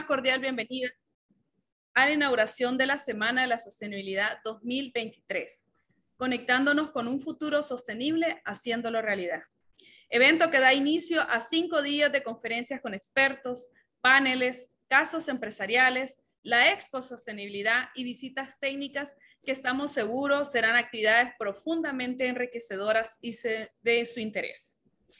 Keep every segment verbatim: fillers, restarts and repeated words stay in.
Cordial bienvenida a la inauguración de la Semana de la Sostenibilidad dos mil veintitrés, conectándonos con un futuro sostenible, haciéndolo realidad. Evento que da inicio a cinco días de conferencias con expertos, paneles, casos empresariales, la Expo Sostenibilidad y visitas técnicas que estamos seguros serán actividades profundamente enriquecedoras y de su interés.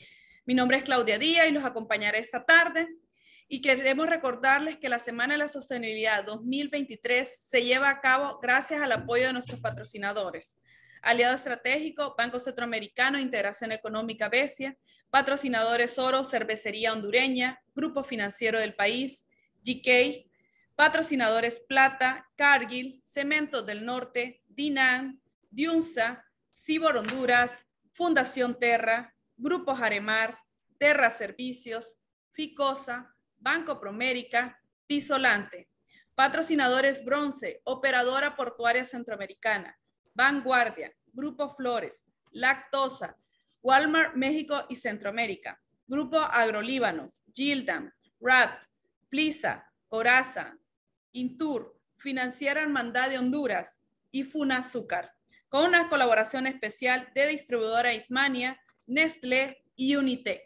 Mi nombre es Claudia Díaz y los acompañaré esta tarde. Y queremos recordarles que la Semana de la Sostenibilidad dos mil veintitrés se lleva a cabo gracias al apoyo de nuestros patrocinadores. Aliado Estratégico, Banco Centroamericano, Integración Económica Besia, patrocinadores Oro, Cervecería Hondureña, Grupo Financiero del País, G K, patrocinadores Plata, Cargill, Cementos del Norte, Dinan, Diunsa, Cibor Honduras, Fundación Terra, Grupo Jaremar, Terra Servicios, Ficosa, Banco Promérica, Pisolante. Patrocinadores Bronce, Operadora Portuaria Centroamericana, Vanguardia, Grupo Flores, Lactosa, Walmart México y Centroamérica, Grupo Agrolíbano, Gildan, R A T, Plisa, Coraza, Intur, Financiera Hermandad de Honduras y Funazúcar, con una colaboración especial de distribuidora Ismania, Nestlé y Unitec.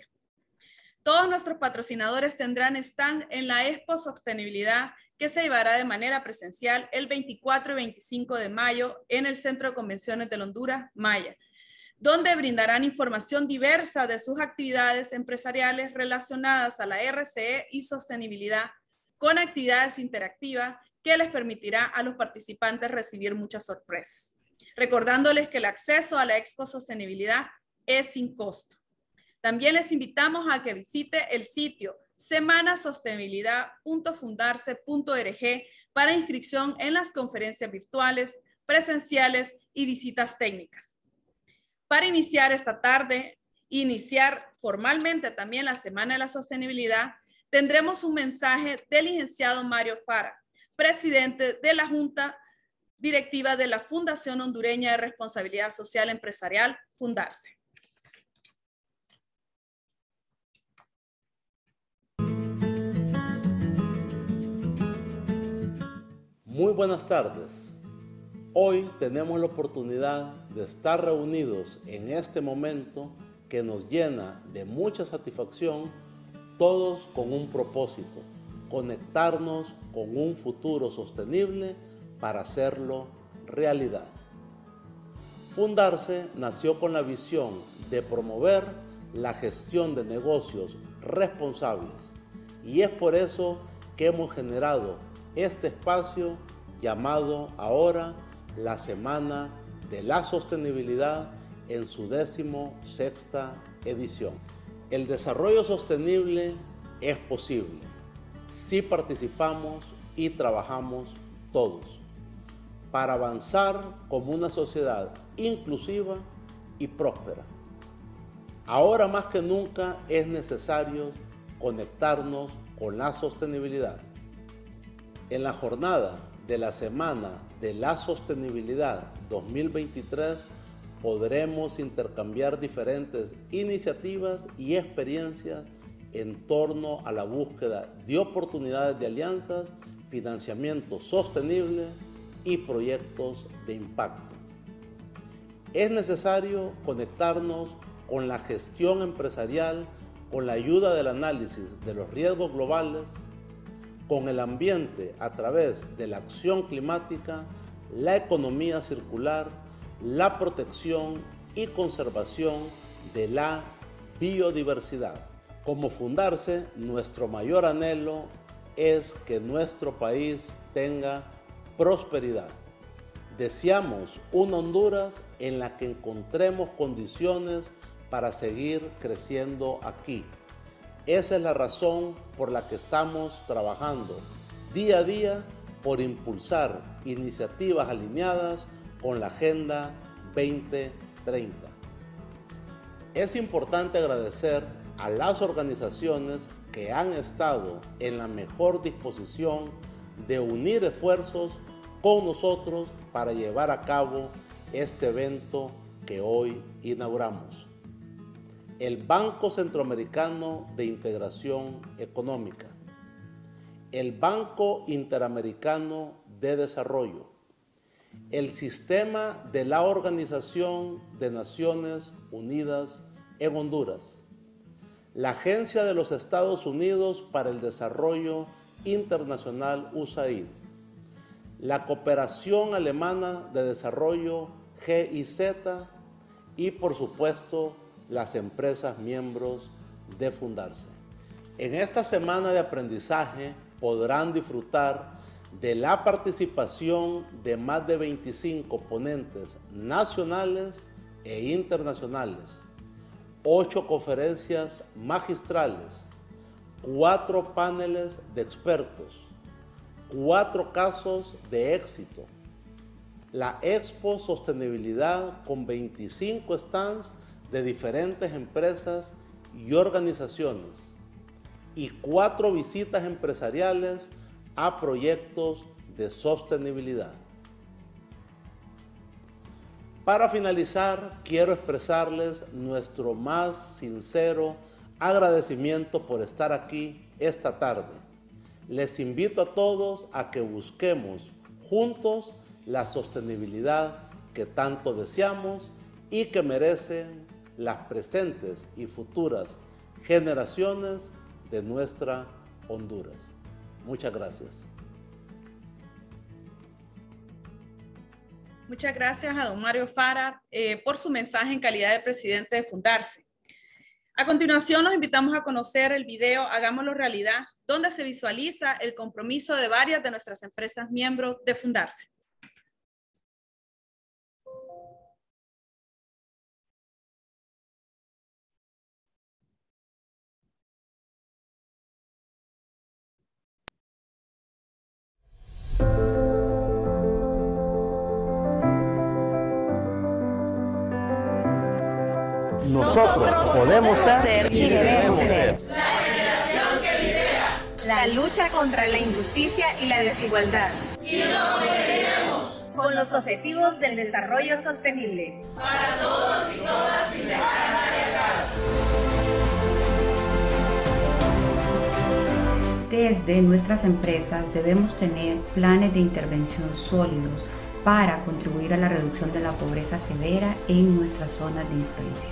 Todos nuestros patrocinadores tendrán stand en la Expo Sostenibilidad que se llevará de manera presencial el veinticuatro y veinticinco de mayo en el Centro de Convenciones de Honduras, Maya, donde brindarán información diversa de sus actividades empresariales relacionadas a la R C E y sostenibilidad, con actividades interactivas que les permitirá a los participantes recibir muchas sorpresas. Recordándoles que el acceso a la Expo Sostenibilidad es sin costo. También les invitamos a que visite el sitio semana sostenibilidad punto fundarse punto org para inscripción en las conferencias virtuales, presenciales y visitas técnicas. Para iniciar esta tarde, iniciar formalmente también la Semana de la Sostenibilidad, tendremos un mensaje del licenciado Mario Fara, presidente de la Junta Directiva de la Fundación Hondureña de Responsabilidad Social Empresarial, Fundarse. Muy buenas tardes. Hoy tenemos la oportunidad de estar reunidos en este momento que nos llena de mucha satisfacción, todos con un propósito: conectarnos con un futuro sostenible para hacerlo realidad. Fundarse nació con la visión de promover la gestión de negocios responsables y es por eso que hemos generado este espacio llamado ahora la Semana de la Sostenibilidad en su décimo sexta edición. El desarrollo sostenible es posible si participamos y trabajamos todos para avanzar como una sociedad inclusiva y próspera. Ahora más que nunca es necesario conectarnos con la sostenibilidad. En la jornada de la Semana de la Sostenibilidad dos mil veintitrés podremos intercambiar diferentes iniciativas y experiencias en torno a la búsqueda de oportunidades de alianzas, financiamiento sostenible y proyectos de impacto. Es necesario conectarnos con la gestión empresarial, con la ayuda del análisis de los riesgos globales, con el ambiente a través de la acción climática, la economía circular, la protección y conservación de la biodiversidad. Como Fundarse, nuestro mayor anhelo es que nuestro país tenga prosperidad. Deseamos una Honduras en la que encontremos condiciones para seguir creciendo aquí. Esa es la razón por la que estamos trabajando día a día por impulsar iniciativas alineadas con la Agenda veinte treinta. Es importante agradecer a las organizaciones que han estado en la mejor disposición de unir esfuerzos con nosotros para llevar a cabo este evento que hoy inauguramos. El Banco Centroamericano de Integración Económica, el Banco Interamericano de Desarrollo, el sistema de la Organización de Naciones Unidas en Honduras, la Agencia de los Estados Unidos para el Desarrollo Internacional U S A I D, la Cooperación Alemana de Desarrollo G I Z y, por supuesto, las empresas miembros de Fundarse. En esta semana de aprendizaje podrán disfrutar de la participación de más de veinticinco ponentes nacionales e internacionales, ocho conferencias magistrales, cuatro paneles de expertos, cuatro casos de éxito, la Expo Sostenibilidad con veinticinco stands de diferentes empresas y organizaciones y cuatro visitas empresariales a proyectos de sostenibilidad. Para finalizar, quiero expresarles nuestro más sincero agradecimiento por estar aquí esta tarde. Les invito a todos a que busquemos juntos la sostenibilidad que tanto deseamos y que merecen las presentes y futuras generaciones de nuestra Honduras. Muchas gracias. Muchas gracias a don Mario Fara eh, por su mensaje en calidad de presidente de Fundarse. A continuación, los invitamos a conocer el video Hagámoslo Realidad, donde se visualiza el compromiso de varias de nuestras empresas miembros de Fundarse. Nosotros podemos ser y debemos ser la generación que lidera la lucha contra la injusticia y la desigualdad, y nos conseguiremos con los objetivos del desarrollo sostenible para todos y todas sin dejar a nadie atrás. Desde nuestras empresas debemos tener planes de intervención sólidos para contribuir a la reducción de la pobreza severa en nuestras zonas de influencia.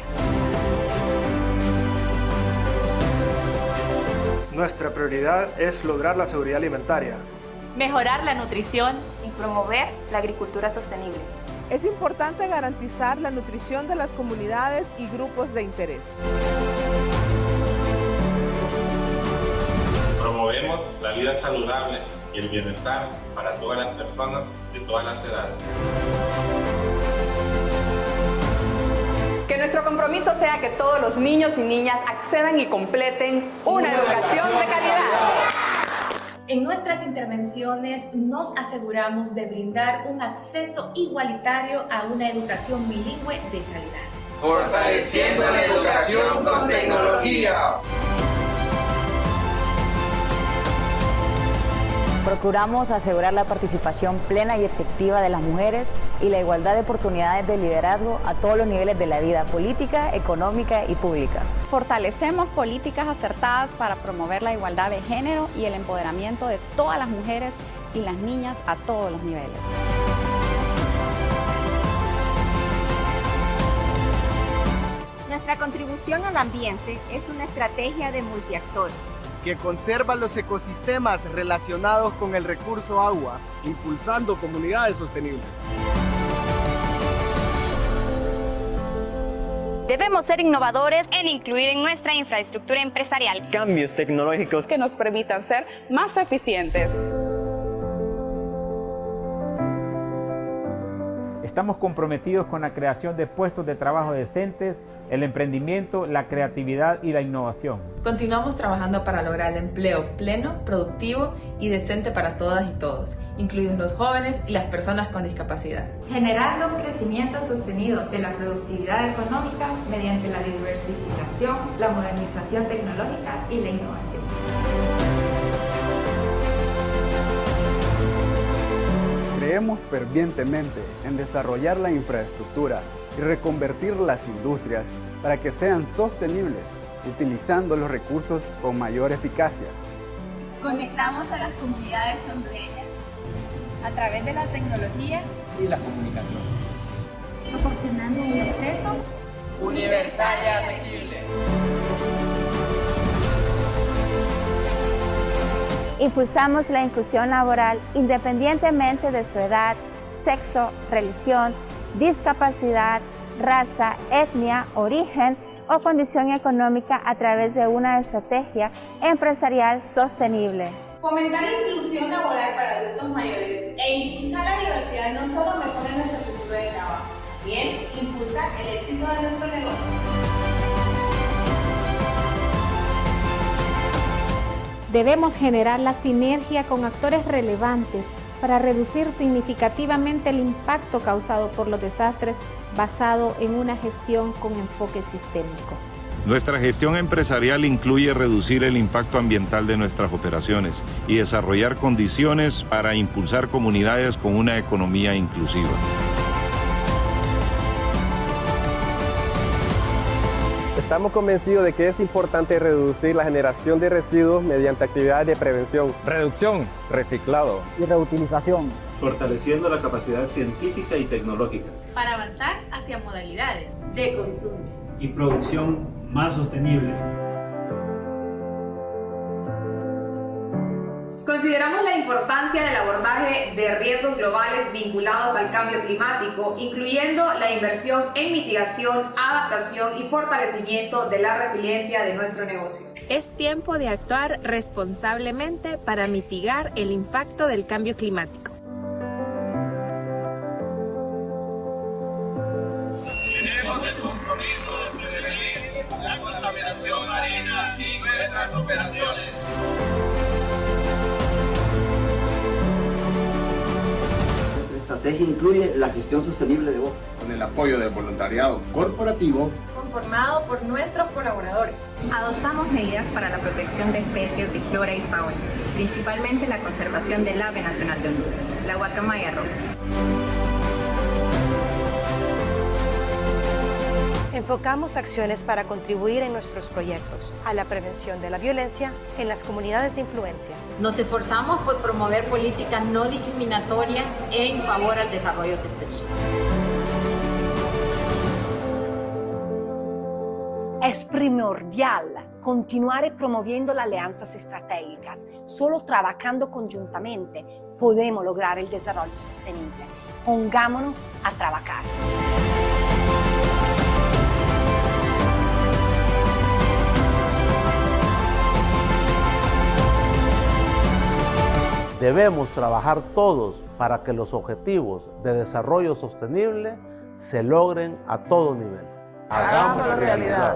Nuestra prioridad es lograr la seguridad alimentaria, mejorar la nutrición y promover la agricultura sostenible. Es importante garantizar la nutrición de las comunidades y grupos de interés. Promovemos la vida saludable y el bienestar para todas las personas de todas las edades. Que nuestro compromiso sea que todos los niños y niñas accedan y completen una, una educación de calidad. En nuestras intervenciones nos aseguramos de brindar un acceso igualitario a una educación bilingüe de calidad. Fortaleciendo la educación con tecnología. Procuramos asegurar la participación plena y efectiva de las mujeres y la igualdad de oportunidades de liderazgo a todos los niveles de la vida política, económica y pública. Fortalecemos políticas acertadas para promover la igualdad de género y el empoderamiento de todas las mujeres y las niñas a todos los niveles. Nuestra contribución al ambiente es una estrategia de multiactor que conserva los ecosistemas relacionados con el recurso agua, impulsando comunidades sostenibles. Debemos ser innovadores en incluir en nuestra infraestructura empresarial cambios tecnológicos que nos permitan ser más eficientes. Estamos comprometidos con la creación de puestos de trabajo decentes, el emprendimiento, la creatividad y la innovación. Continuamos trabajando para lograr el empleo pleno, productivo y decente para todas y todos, incluidos los jóvenes y las personas con discapacidad. Generando un crecimiento sostenido de la productividad económica mediante la diversificación, la modernización tecnológica y la innovación. Creemos fervientemente en desarrollar la infraestructura y reconvertir las industrias para que sean sostenibles, utilizando los recursos con mayor eficacia. Conectamos a las comunidades hondureñas a través de la tecnología y la comunicación, proporcionando un acceso universal y asequible. Impulsamos la inclusión laboral independientemente de su edad, sexo, religión, discapacidad, raza, etnia, origen o condición económica a través de una estrategia empresarial sostenible. Fomentar la inclusión laboral para adultos mayores e impulsar la diversidad no solo mejora nuestro futuro de trabajo, también impulsa el éxito de nuestro negocio. Debemos generar la sinergia con actores relevantes para reducir significativamente el impacto causado por los desastres basado en una gestión con enfoque sistémico. Nuestra gestión empresarial incluye reducir el impacto ambiental de nuestras operaciones y desarrollar condiciones para impulsar comunidades con una economía inclusiva. Estamos convencidos de que es importante reducir la generación de residuos mediante actividades de prevención, reducción, reciclado y reutilización, fortaleciendo la capacidad científica y tecnológica para avanzar hacia modalidades de consumo y producción más sostenible. Consideramos la importancia del abordaje de riesgos globales vinculados al cambio climático, incluyendo la inversión en mitigación, adaptación y fortalecimiento de la resiliencia de nuestro negocio. Es tiempo de actuar responsablemente para mitigar el impacto del cambio climático. Tenemos el compromiso de prevenir la contaminación marina en nuestras operaciones. La estrategia incluye la gestión sostenible de bosques, con el apoyo del voluntariado corporativo conformado por nuestros colaboradores. Adoptamos medidas para la protección de especies de flora y fauna, principalmente la conservación del ave nacional de Honduras, la guacamaya roja. Enfocamos acciones para contribuir en nuestros proyectos a la prevención de la violencia en las comunidades de influencia. Nos esforzamos por promover políticas no discriminatorias en favor al desarrollo sostenible. Es primordial continuar promoviendo las alianzas estratégicas. Solo trabajando conjuntamente podemos lograr el desarrollo sostenible. Pongámonos a trabajar. Debemos trabajar todos para que los objetivos de desarrollo sostenible se logren a todo nivel. Hagámoslo realidad.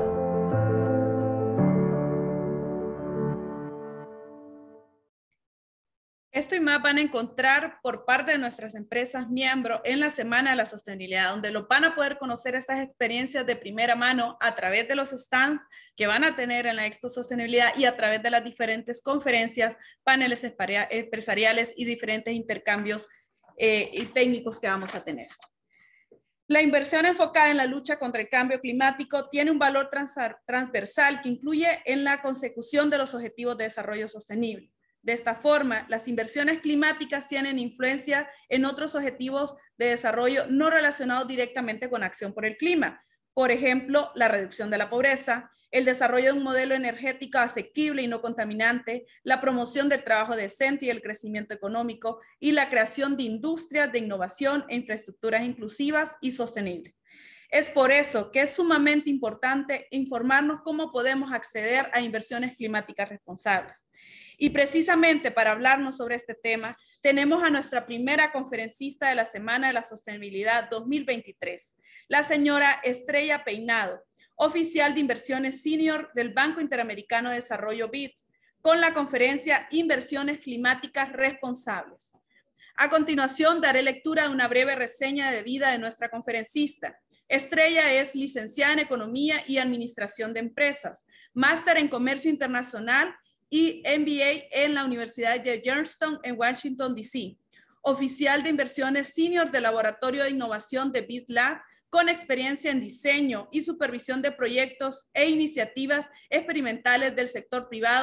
Esto y más van a encontrar por parte de nuestras empresas miembros en la Semana de la Sostenibilidad, donde lo van a poder conocer estas experiencias de primera mano a través de los stands que van a tener en la Expo Sostenibilidad y a través de las diferentes conferencias, paneles empresariales y diferentes intercambios eh, y técnicos que vamos a tener. La inversión enfocada en la lucha contra el cambio climático tiene un valor trans transversal que incluye en la consecución de los objetivos de desarrollo sostenible. De esta forma, las inversiones climáticas tienen influencia en otros objetivos de desarrollo no relacionados directamente con acción por el clima. Por ejemplo, la reducción de la pobreza, el desarrollo de un modelo energético asequible y no contaminante, la promoción del trabajo decente y el crecimiento económico y la creación de industrias de innovación e infraestructuras inclusivas y sostenibles. Es por eso que es sumamente importante informarnos cómo podemos acceder a inversiones climáticas responsables. Y precisamente para hablarnos sobre este tema, tenemos a nuestra primera conferencista de la Semana de la Sostenibilidad dos mil veintitrés, la señora Estrella Peinado, oficial de inversiones senior del Banco Interamericano de Desarrollo B I D, con la conferencia Inversiones Climáticas Responsables. A continuación, daré lectura de una breve reseña de vida de nuestra conferencista. Estrella es licenciada en Economía y Administración de Empresas, máster en Comercio Internacional y M B A en la Universidad de Georgetown en Washington, D C Oficial de Inversiones Senior del Laboratorio de Innovación de B I D Lab, con experiencia en diseño y supervisión de proyectos e iniciativas experimentales del sector privado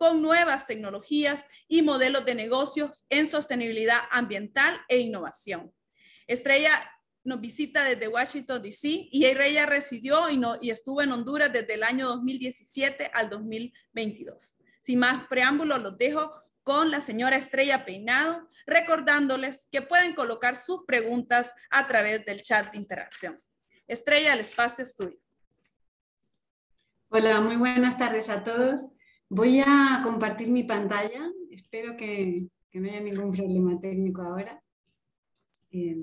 con nuevas tecnologías y modelos de negocios en sostenibilidad ambiental e innovación. Estrella nos visita desde Washington, D C y ella residió y, no, y estuvo en Honduras desde el año dos mil diecisiete al dos mil veintidós. Sin más preámbulos, los dejo con la señora Estrella Peinado, recordándoles que pueden colocar sus preguntas a través del chat de interacción. Estrella, el espacio es tuyo. Hola, muy buenas tardes a todos. Voy a compartir mi pantalla. Espero que, que no haya ningún problema técnico ahora. Eh,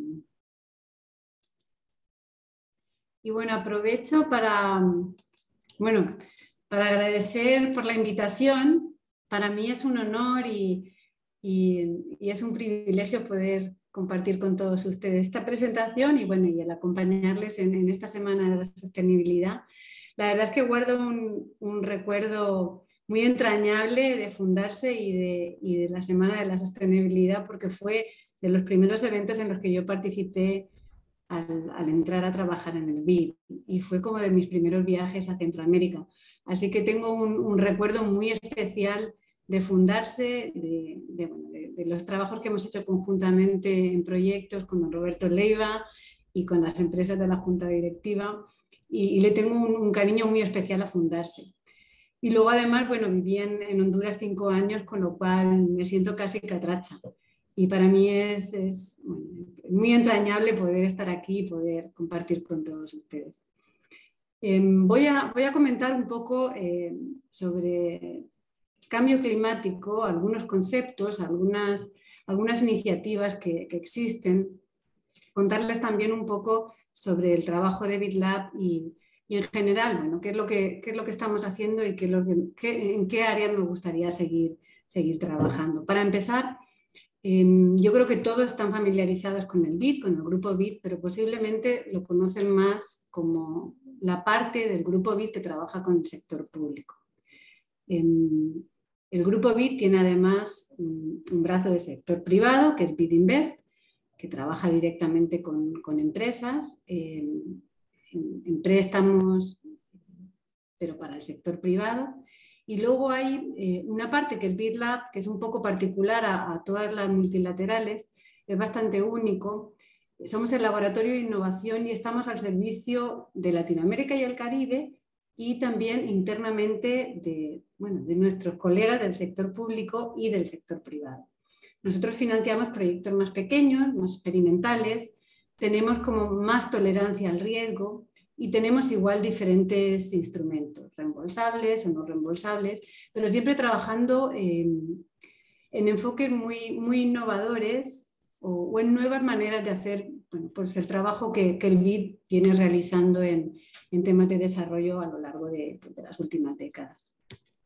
y bueno, aprovecho para, bueno, para agradecer por la invitación. Para mí es un honor y, y, y es un privilegio poder compartir con todos ustedes esta presentación y, bueno, y el acompañarles en, en esta Semana de la Sostenibilidad. La verdad es que guardo un, un recuerdo muy entrañable de fundarse y de, y de la Semana de la Sostenibilidad, porque fue de los primeros eventos en los que yo participé al, al entrar a trabajar en el B I D, y fue como de mis primeros viajes a Centroamérica. Así que tengo un, un recuerdo muy especial de fundarse, de, de, bueno, de, de los trabajos que hemos hecho conjuntamente en proyectos con don Roberto Leiva y con las empresas de la Junta Directiva, y, y le tengo un, un cariño muy especial a fundarse. Y luego además, bueno, viví en, en Honduras cinco años, con lo cual me siento casi catracha. Y para mí es, es bueno, muy entrañable poder estar aquí y poder compartir con todos ustedes. Eh, voy, a, voy a comentar un poco eh, sobre cambio climático, algunos conceptos, algunas, algunas iniciativas que, que existen, contarles también un poco sobre el trabajo de BitLab y, y en general, bueno, qué es lo que, qué es lo que estamos haciendo y qué, lo que, qué, en qué áreas nos gustaría seguir, seguir trabajando. Para empezar, eh, yo creo que todos están familiarizados con el B I D, con el grupo B I D, pero posiblemente lo conocen más como la parte del grupo B I D que trabaja con el sector público. Eh, El grupo B I D tiene además un brazo de sector privado, que es B I D Invest, que trabaja directamente con, con empresas, eh, en, en préstamos, pero para el sector privado. Y luego hay eh, una parte que es BitLab, que es un poco particular a, a todas las multilaterales, es bastante único. Somos el laboratorio de innovación y estamos al servicio de Latinoamérica y el Caribe, y también internamente de, bueno, de nuestros colegas del sector público y del sector privado. Nosotros financiamos proyectos más pequeños, más experimentales, tenemos como más tolerancia al riesgo y tenemos igual diferentes instrumentos, reembolsables o no reembolsables, pero siempre trabajando en, en enfoques muy, muy innovadores o, o en nuevas maneras de hacer, bueno, pues el trabajo que, que el B I D viene realizando en, en temas de desarrollo a lo largo de, de las últimas décadas.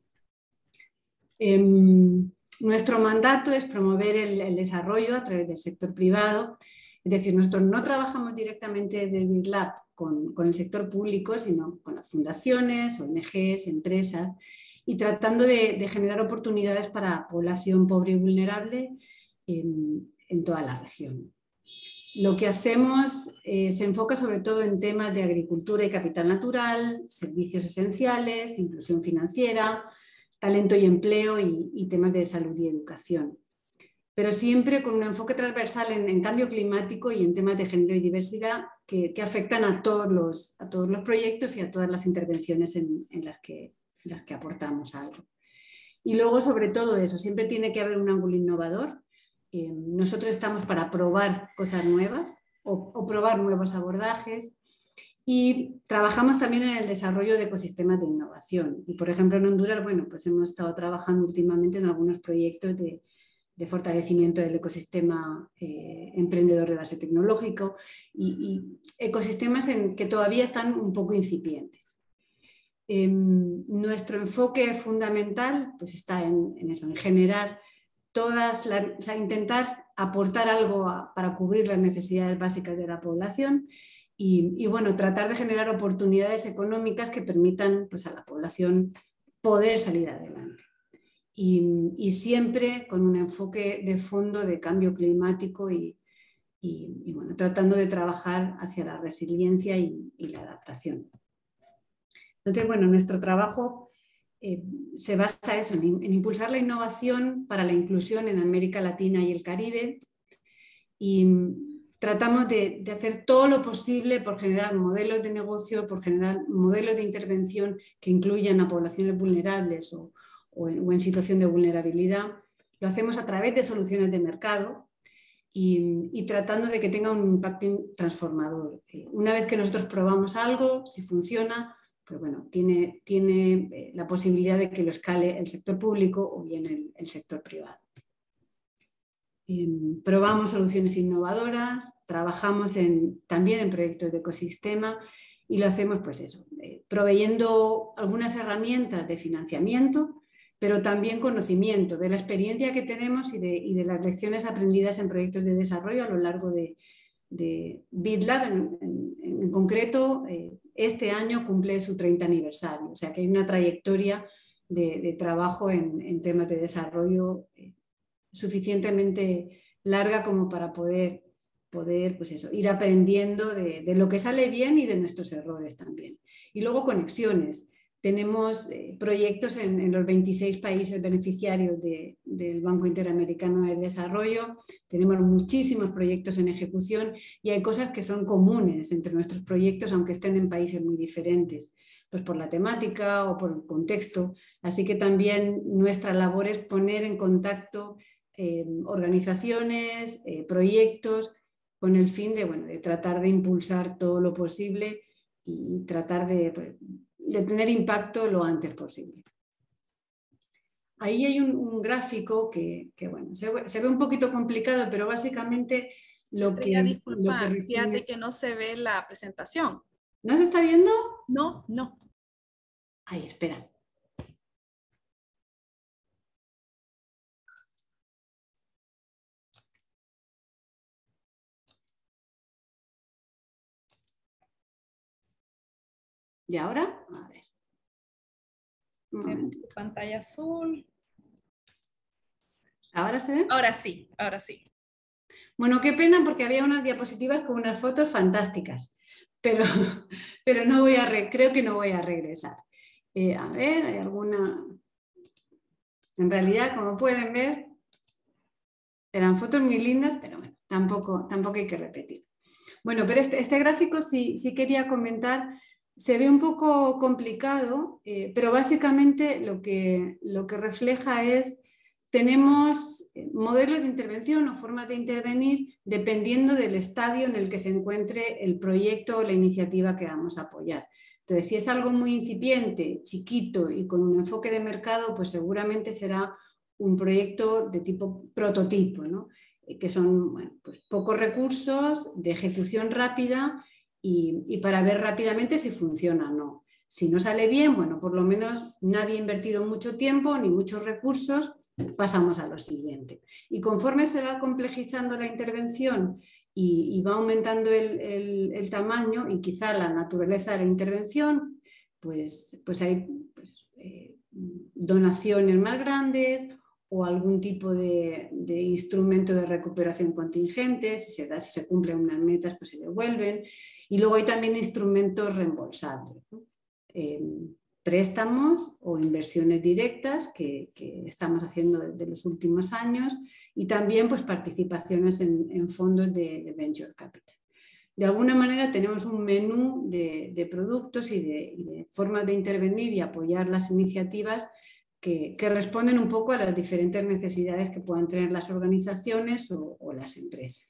Eh, nuestro mandato es promover el, el desarrollo a través del sector privado, es decir, nosotros no trabajamos directamente desde el BitLab con, con el sector público, sino con las fundaciones, O N Ges, empresas, y tratando de, de generar oportunidades para población pobre y vulnerable en, en toda la región. Lo que hacemos eh, se enfoca sobre todo en temas de agricultura y capital natural, servicios esenciales, inclusión financiera, talento y empleo y, y temas de salud y educación. Pero siempre con un enfoque transversal en, en cambio climático y en temas de género y diversidad que, que afectan a todos, los, a todos los proyectos y a todas las intervenciones en, en, las que, en las que aportamos algo. Y luego, sobre todo eso, siempre tiene que haber un ángulo innovador. Eh, nosotros estamos para probar cosas nuevas o, o probar nuevos abordajes, y trabajamos también en el desarrollo de ecosistemas de innovación. Y por ejemplo en Honduras, bueno, pues hemos estado trabajando últimamente en algunos proyectos de, de fortalecimiento del ecosistema eh, emprendedor de base tecnológico y, y ecosistemas en que todavía están un poco incipientes. Eh, nuestro enfoque fundamental pues está en, en eso, en generar todas las, o sea, intentar aportar algo a, para cubrir las necesidades básicas de la población y, y bueno, tratar de generar oportunidades económicas que permitan pues, a la población poder salir adelante. Y, y siempre con un enfoque de fondo de cambio climático y, y, y bueno, tratando de trabajar hacia la resiliencia y, y la adaptación. Entonces, bueno, nuestro trabajo eh, se basa eso, en, en impulsar la innovación para la inclusión en América Latina y el Caribe, y tratamos de, de hacer todo lo posible por generar modelos de negocio, por generar modelos de intervención que incluyan a poblaciones vulnerables o, o, en, o en situación de vulnerabilidad. Lo hacemos a través de soluciones de mercado y, y tratando de que tenga un impacto transformador. Una vez que nosotros probamos algo, si funciona, pues bueno, tiene, tiene la posibilidad de que lo escale el sector público o bien el, el sector privado. Eh, probamos soluciones innovadoras, trabajamos en, también en proyectos de ecosistema y lo hacemos pues eso, eh, proveyendo algunas herramientas de financiamiento, pero también conocimiento de la experiencia que tenemos y de, y de las lecciones aprendidas en proyectos de desarrollo a lo largo de, de BitLab. En, en, en concreto, eh, este año cumple su treinta aniversario, o sea que hay una trayectoria de, de trabajo en, en temas de desarrollo eh, suficientemente larga como para poder, poder pues eso, ir aprendiendo de, de lo que sale bien y de nuestros errores también. Y luego conexiones. Tenemos eh, proyectos en, en los veintiséis países beneficiarios de, del Banco Interamericano de Desarrollo. Tenemos muchísimos proyectos en ejecución y hay cosas que son comunes entre nuestros proyectos, aunque estén en países muy diferentes, pues por la temática o por el contexto. Así que también nuestra labor es poner en contacto eh, organizaciones, eh, proyectos, con el fin de, bueno, de tratar de impulsar todo lo posible y tratar de... Pues, de tener impacto lo antes posible. Ahí hay un, un gráfico que, que bueno, se, se ve un poquito complicado, pero básicamente lo Estrella, que... disculpa, lo que resume... fíjate que no se ve la presentación. ¿No se está viendo? No, no. Ahí, espera. ¿Y ahora? A ver. Vemos tu pantalla azul. ¿Ahora se ve? Ahora sí, ahora sí. Bueno, qué pena porque había unas diapositivas con unas fotos fantásticas, pero, pero no voy a re, creo que no voy a regresar. Eh, a ver, hay alguna... En realidad, como pueden ver, eran fotos muy lindas, pero bueno, tampoco, tampoco hay que repetir. Bueno, pero este, este gráfico sí, sí quería comentar. Se ve un poco complicado, eh, pero básicamente lo que, lo que refleja es, tenemos modelos de intervención o formas de intervenir dependiendo del estadio en el que se encuentre el proyecto o la iniciativa que vamos a apoyar. Entonces, si es algo muy incipiente, chiquito y con un enfoque de mercado, pues seguramente será un proyecto de tipo prototipo, ¿no? Que son bueno, pues pocos recursos, de ejecución rápida, Y, y para ver rápidamente si funciona o no. Si no sale bien, bueno, por lo menos nadie ha invertido mucho tiempo ni muchos recursos, pasamos a lo siguiente. Y conforme se va complejizando la intervención y, y va aumentando el, el, el tamaño y quizá la naturaleza de la intervención, pues, pues hay pues, eh, donaciones más grandes o algún tipo de, de instrumento de recuperación contingente, si se, da, si se cumplen unas metas, pues se devuelven. Y luego hay también instrumentos reembolsables, ¿no? eh, préstamos o inversiones directas que, que estamos haciendo desde los últimos años y también pues, participaciones en, en fondos de, de Venture Capital. De alguna manera tenemos un menú de, de productos y de, y de formas de intervenir y apoyar las iniciativas que, que responden un poco a las diferentes necesidades que puedan tener las organizaciones o, o las empresas.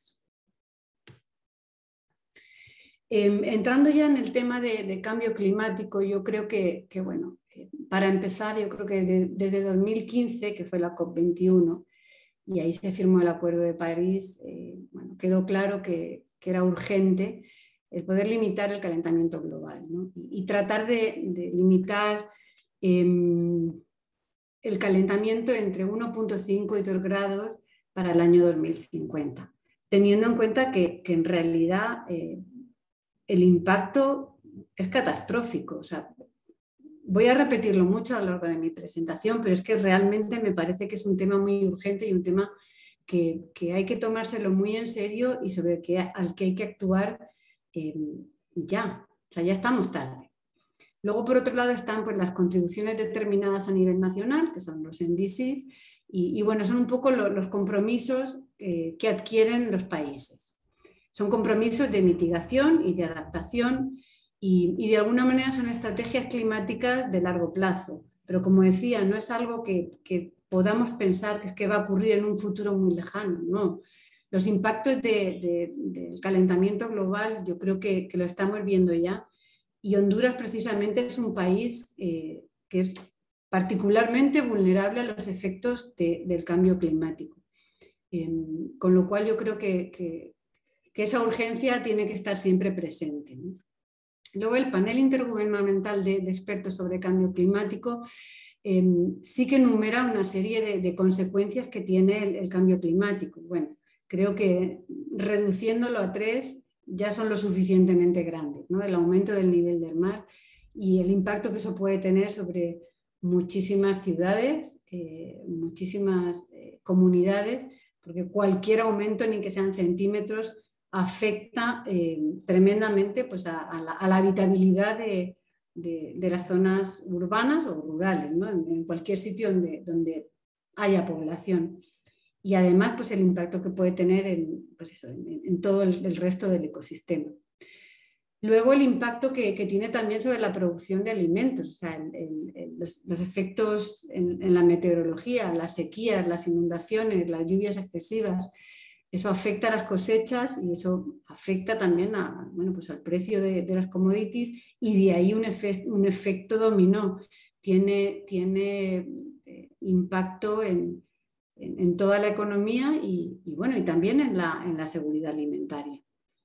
Eh, entrando ya en el tema de, de cambio climático, yo creo que, que bueno, eh, para empezar, yo creo que de, desde dos mil quince, que fue la COP veintiuno, y ahí se firmó el Acuerdo de París, eh, bueno, quedó claro que, que era urgente el poder limitar el calentamiento global, ¿no? y, y tratar de, de limitar eh, el calentamiento entre uno punto cinco y dos grados para el año dos mil cincuenta, teniendo en cuenta que, que en realidad eh, el impacto es catastrófico. O sea, voy a repetirlo mucho a lo largo de mi presentación, pero es que realmente me parece que es un tema muy urgente y un tema que, que hay que tomárselo muy en serio y sobre el que, al que hay que actuar eh, ya. O sea, ya estamos tarde. Luego, por otro lado, están pues, las contribuciones determinadas a nivel nacional, que son los N D Cs, y, y bueno, son un poco lo, los compromisos eh, que adquieren los países. Son compromisos de mitigación y de adaptación y, y de alguna manera son estrategias climáticas de largo plazo. Pero como decía, no es algo que, que podamos pensar que, es que va a ocurrir en un futuro muy lejano, no. Los impactos de, de, del calentamiento global yo creo que, que lo estamos viendo ya y Honduras precisamente es un país eh, que es particularmente vulnerable a los efectos de, del cambio climático. Eh, con lo cual yo creo que, que, que esa urgencia tiene que estar siempre presente, ¿no? Luego el panel intergubernamental de, de expertos sobre cambio climático eh, sí que enumera una serie de, de consecuencias que tiene el, el cambio climático. Bueno, creo que reduciéndolo a tres ya son lo suficientemente grandes, ¿no? El aumento del nivel del mar y el impacto que eso puede tener sobre muchísimas ciudades, eh, muchísimas eh, comunidades, porque cualquier aumento, ni que sean centímetros, afecta eh, tremendamente pues, a, a, la, a la habitabilidad de, de, de las zonas urbanas o rurales, ¿no? en, en cualquier sitio donde, donde haya población. Y además pues, el impacto que puede tener en, pues eso, en, en todo el, el resto del ecosistema. Luego el impacto que, que tiene también sobre la producción de alimentos, o sea, el, el, el, los, los efectos en, en la meteorología, las sequías, las inundaciones, las lluvias excesivas. Eso afecta a las cosechas y eso afecta también a, bueno, pues al precio de, de las commodities y de ahí un, efe, un efecto dominó. Tiene, tiene eh, impacto en, en, en toda la economía y, y, bueno, y también en la, en la seguridad alimentaria.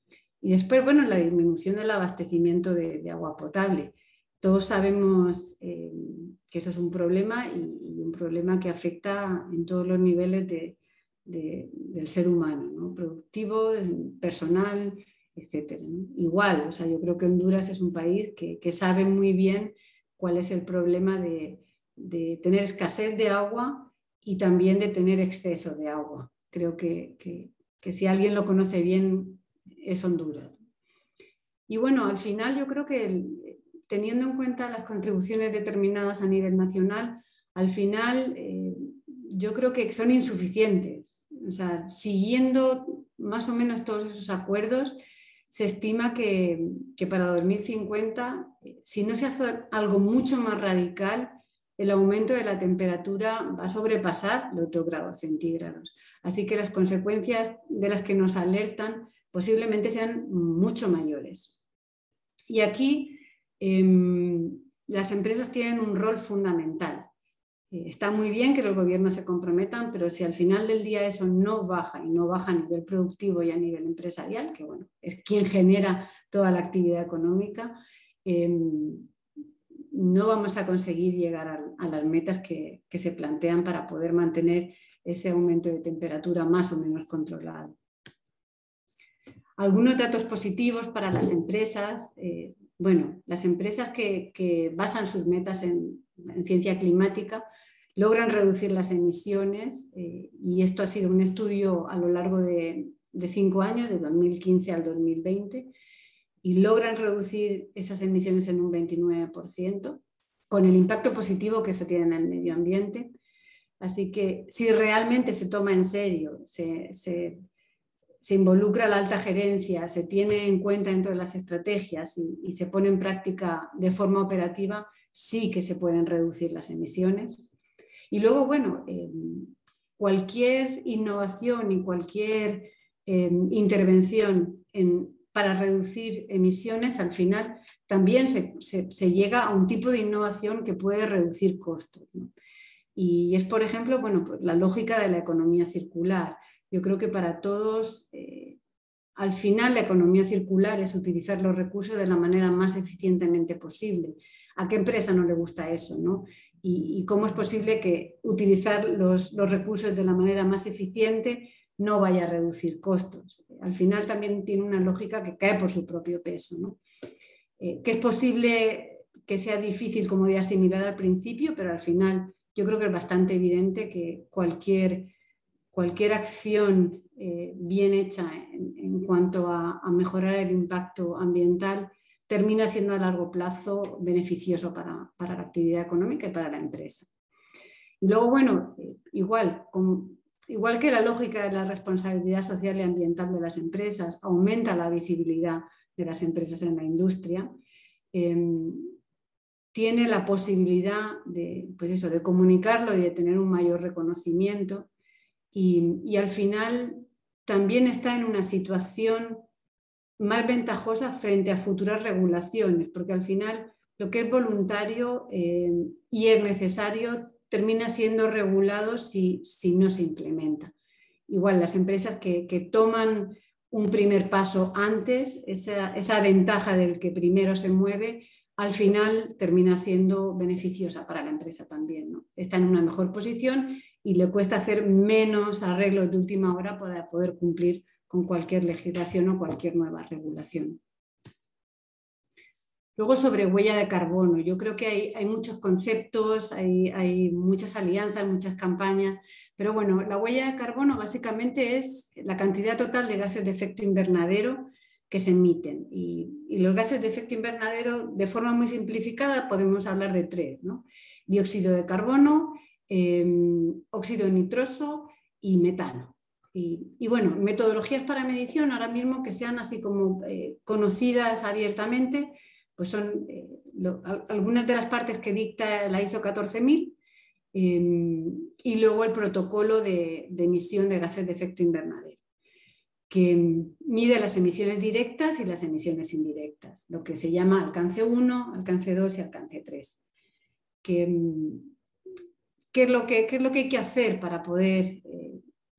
Y después, bueno, la disminución del abastecimiento de, de agua potable. Todos sabemos eh, que eso es un problema y, y un problema que afecta en todos los niveles de De, del ser humano, ¿no? Productivo, personal, etcétera, ¿no? Igual, o sea, yo creo que Honduras es un país que, que sabe muy bien cuál es el problema de, de tener escasez de agua y también de tener exceso de agua. Creo que, que, que si alguien lo conoce bien es Honduras. Y bueno, al final yo creo que el, teniendo en cuenta las contribuciones determinadas a nivel nacional, al final eh, yo creo que son insuficientes. O sea, siguiendo más o menos todos esos acuerdos, se estima que, que para dos mil cincuenta, si no se hace algo mucho más radical, el aumento de la temperatura va a sobrepasar los dos grados centígrados. Así que las consecuencias de las que nos alertan posiblemente sean mucho mayores. Y aquí eh, las empresas tienen un rol fundamental. Está muy bien que los gobiernos se comprometan, pero si al final del día eso no baja y no baja a nivel productivo y a nivel empresarial, que bueno, es quien genera toda la actividad económica, eh, no vamos a conseguir llegar a, a las metas que, que se plantean para poder mantener ese aumento de temperatura más o menos controlado. Algunos datos positivos para las empresas. Eh, bueno, las empresas que, que basan sus metas en, en ciencia climática logran reducir las emisiones eh, y esto ha sido un estudio a lo largo de, de cinco años, de dos mil quince al dos mil veinte, y logran reducir esas emisiones en un veintinueve por ciento, con el impacto positivo que eso tiene en el medio ambiente. Así que si realmente se toma en serio, se, se, se involucra la alta gerencia, se tiene en cuenta dentro de las estrategias y, y se pone en práctica de forma operativa, sí que se pueden reducir las emisiones. Y luego, bueno, eh, cualquier innovación y cualquier eh, intervención en, para reducir emisiones, al final también se, se, se llega a un tipo de innovación que puede reducir costos, ¿no? Y es, por ejemplo, bueno, pues la lógica de la economía circular. Yo creo que para todos, eh, al final la economía circular es utilizar los recursos de la manera más eficientemente posible. ¿A qué empresa no le gusta eso, no? Y, y cómo es posible que utilizar los, los recursos de la manera más eficiente no vaya a reducir costos. Al final también tiene una lógica que cae por su propio peso, ¿no? Eh, que es posible que sea difícil como de asimilar al principio, pero al final yo creo que es bastante evidente que cualquier, cualquier acción eh, bien hecha en, en cuanto a, a mejorar el impacto ambiental termina siendo a largo plazo beneficioso para, para la actividad económica y para la empresa. Y luego, bueno, igual, con, igual que la lógica de la responsabilidad social y ambiental de las empresas aumenta la visibilidad de las empresas en la industria, eh, tiene la posibilidad de, pues eso, de comunicarlo y de tener un mayor reconocimiento y, y al final también está en una situación más ventajosa frente a futuras regulaciones, porque al final lo que es voluntario eh, y es necesario termina siendo regulado si, si no se implementa. Igual las empresas que, que toman un primer paso antes, esa, esa ventaja del que primero se mueve, al final termina siendo beneficiosa para la empresa también, ¿no? Está en una mejor posición y le cuesta hacer menos arreglos de última hora para poder cumplir con cualquier legislación o cualquier nueva regulación. Luego sobre huella de carbono, yo creo que hay, hay muchos conceptos, hay, hay muchas alianzas, muchas campañas, pero bueno, la huella de carbono básicamente es la cantidad total de gases de efecto invernadero que se emiten. Y, y los gases de efecto invernadero, de forma muy simplificada, podemos hablar de tres, ¿no? Dióxido de carbono, eh, óxido nitroso y metano. Y, y bueno, metodologías para medición ahora mismo que sean así como eh, conocidas abiertamente, pues son eh, lo, algunas de las partes que dicta la I S O catorce mil eh, y luego el protocolo de, de emisión de gases de efecto invernadero, que mide las emisiones directas y las emisiones indirectas, lo que se llama alcance uno, alcance dos y alcance tres. Que, ¿qué, es lo que, ¿Qué es lo que hay que hacer para poder eh,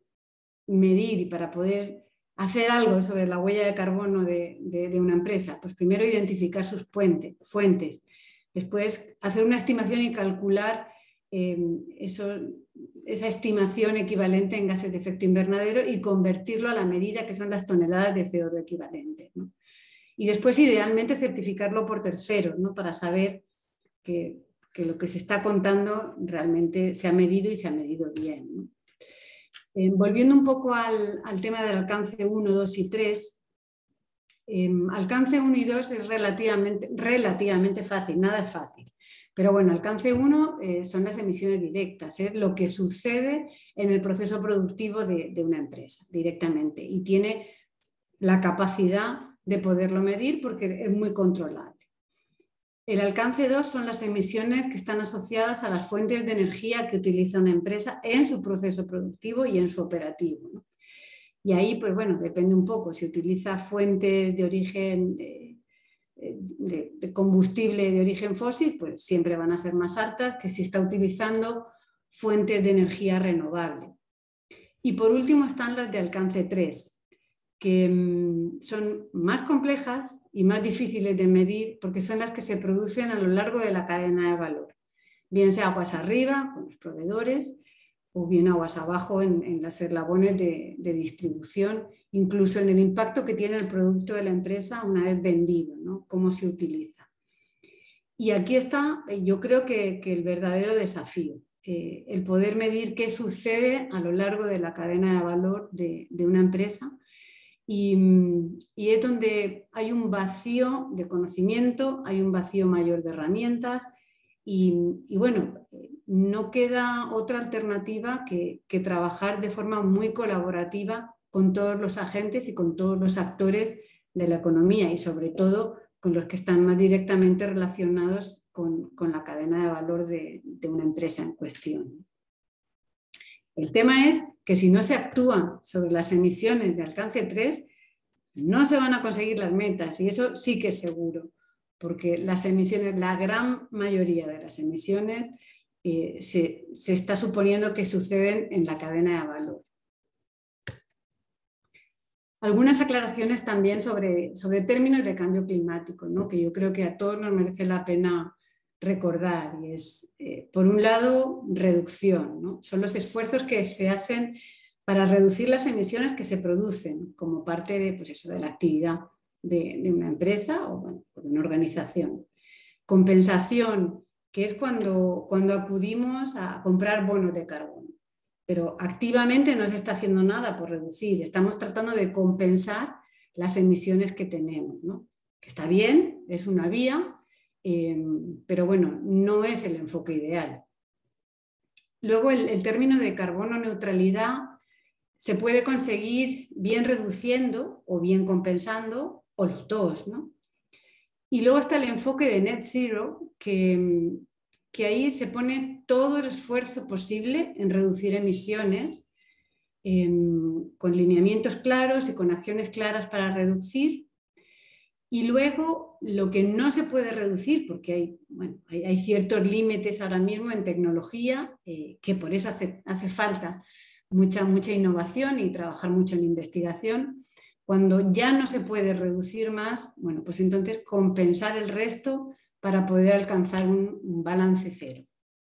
medir y para poder hacer algo sobre la huella de carbono de, de, de una empresa? Pues primero identificar sus puente, fuentes, después hacer una estimación y calcular eh, eso, esa estimación equivalente en gases de efecto invernadero y convertirlo a la medida que son las toneladas de C O dos equivalentes, ¿no? Y después idealmente certificarlo por terceros, ¿no? Para saber que, que lo que se está contando realmente se ha medido y se ha medido bien, ¿no? Eh, volviendo un poco al, al tema del alcance uno, dos y tres, eh, alcance uno y dos es relativamente, relativamente fácil, nada es fácil. Pero bueno, alcance uno eh, son las emisiones directas, es lo que sucede en el proceso productivo de, de una empresa directamente y tiene la capacidad de poderlo medir porque es muy controlable. El alcance dos son las emisiones que están asociadas a las fuentes de energía que utiliza una empresa en su proceso productivo y en su operativo, ¿no? Y ahí, pues bueno, depende un poco. Si utiliza fuentes de origen eh, de, de combustible de origen fósil, pues siempre van a ser más altas que si está utilizando fuentes de energía renovable. Y por último están las de alcance tres, que son más complejas y más difíciles de medir porque son las que se producen a lo largo de la cadena de valor, bien sea aguas arriba con los proveedores o bien aguas abajo en, en los eslabones de, de distribución, incluso en el impacto que tiene el producto de la empresa una vez vendido, ¿no? Cómo se utiliza. Y aquí está, yo creo que, que el verdadero desafío, eh, el poder medir qué sucede a lo largo de la cadena de valor de, de una empresa. Y, y es donde hay un vacío de conocimiento, hay un vacío mayor de herramientas y, y bueno, no queda otra alternativa que, que trabajar de forma muy colaborativa con todos los agentes y con todos los actores de la economía y sobre todo con los que están más directamente relacionados con, con la cadena de valor de, de una empresa en cuestión. El tema es que si no se actúa sobre las emisiones de alcance tres, no se van a conseguir las metas y eso sí que es seguro, porque las emisiones, la gran mayoría de las emisiones eh, se, se está suponiendo que suceden en la cadena de valor. Algunas aclaraciones también sobre, sobre términos de cambio climático, ¿no? Que yo creo que a todos nos merece la pena recordar y es, eh, por un lado, reducción, ¿no? Son los esfuerzos que se hacen para reducir las emisiones que se producen como parte de, pues eso, de la actividad de, de una empresa o, bueno, de una organización. Compensación, que es cuando, cuando acudimos a comprar bonos de carbono, pero activamente no se está haciendo nada por reducir, estamos tratando de compensar las emisiones que tenemos, ¿no? que está bien, es una vía, eh, pero bueno, no es el enfoque ideal. Luego el, el término de carbono neutralidad se puede conseguir bien reduciendo o bien compensando, o los dos, ¿no? Y luego está el enfoque de net zero, que, que ahí se pone todo el esfuerzo posible en reducir emisiones, eh, con lineamientos claros y con acciones claras para reducir. Y luego lo que no se puede reducir, porque hay, bueno, hay, hay ciertos límites ahora mismo en tecnología, eh, que por eso hace, hace falta mucha, mucha innovación y trabajar mucho en investigación. Cuando ya no se puede reducir más, bueno, pues entonces compensar el resto para poder alcanzar un, un balance cero.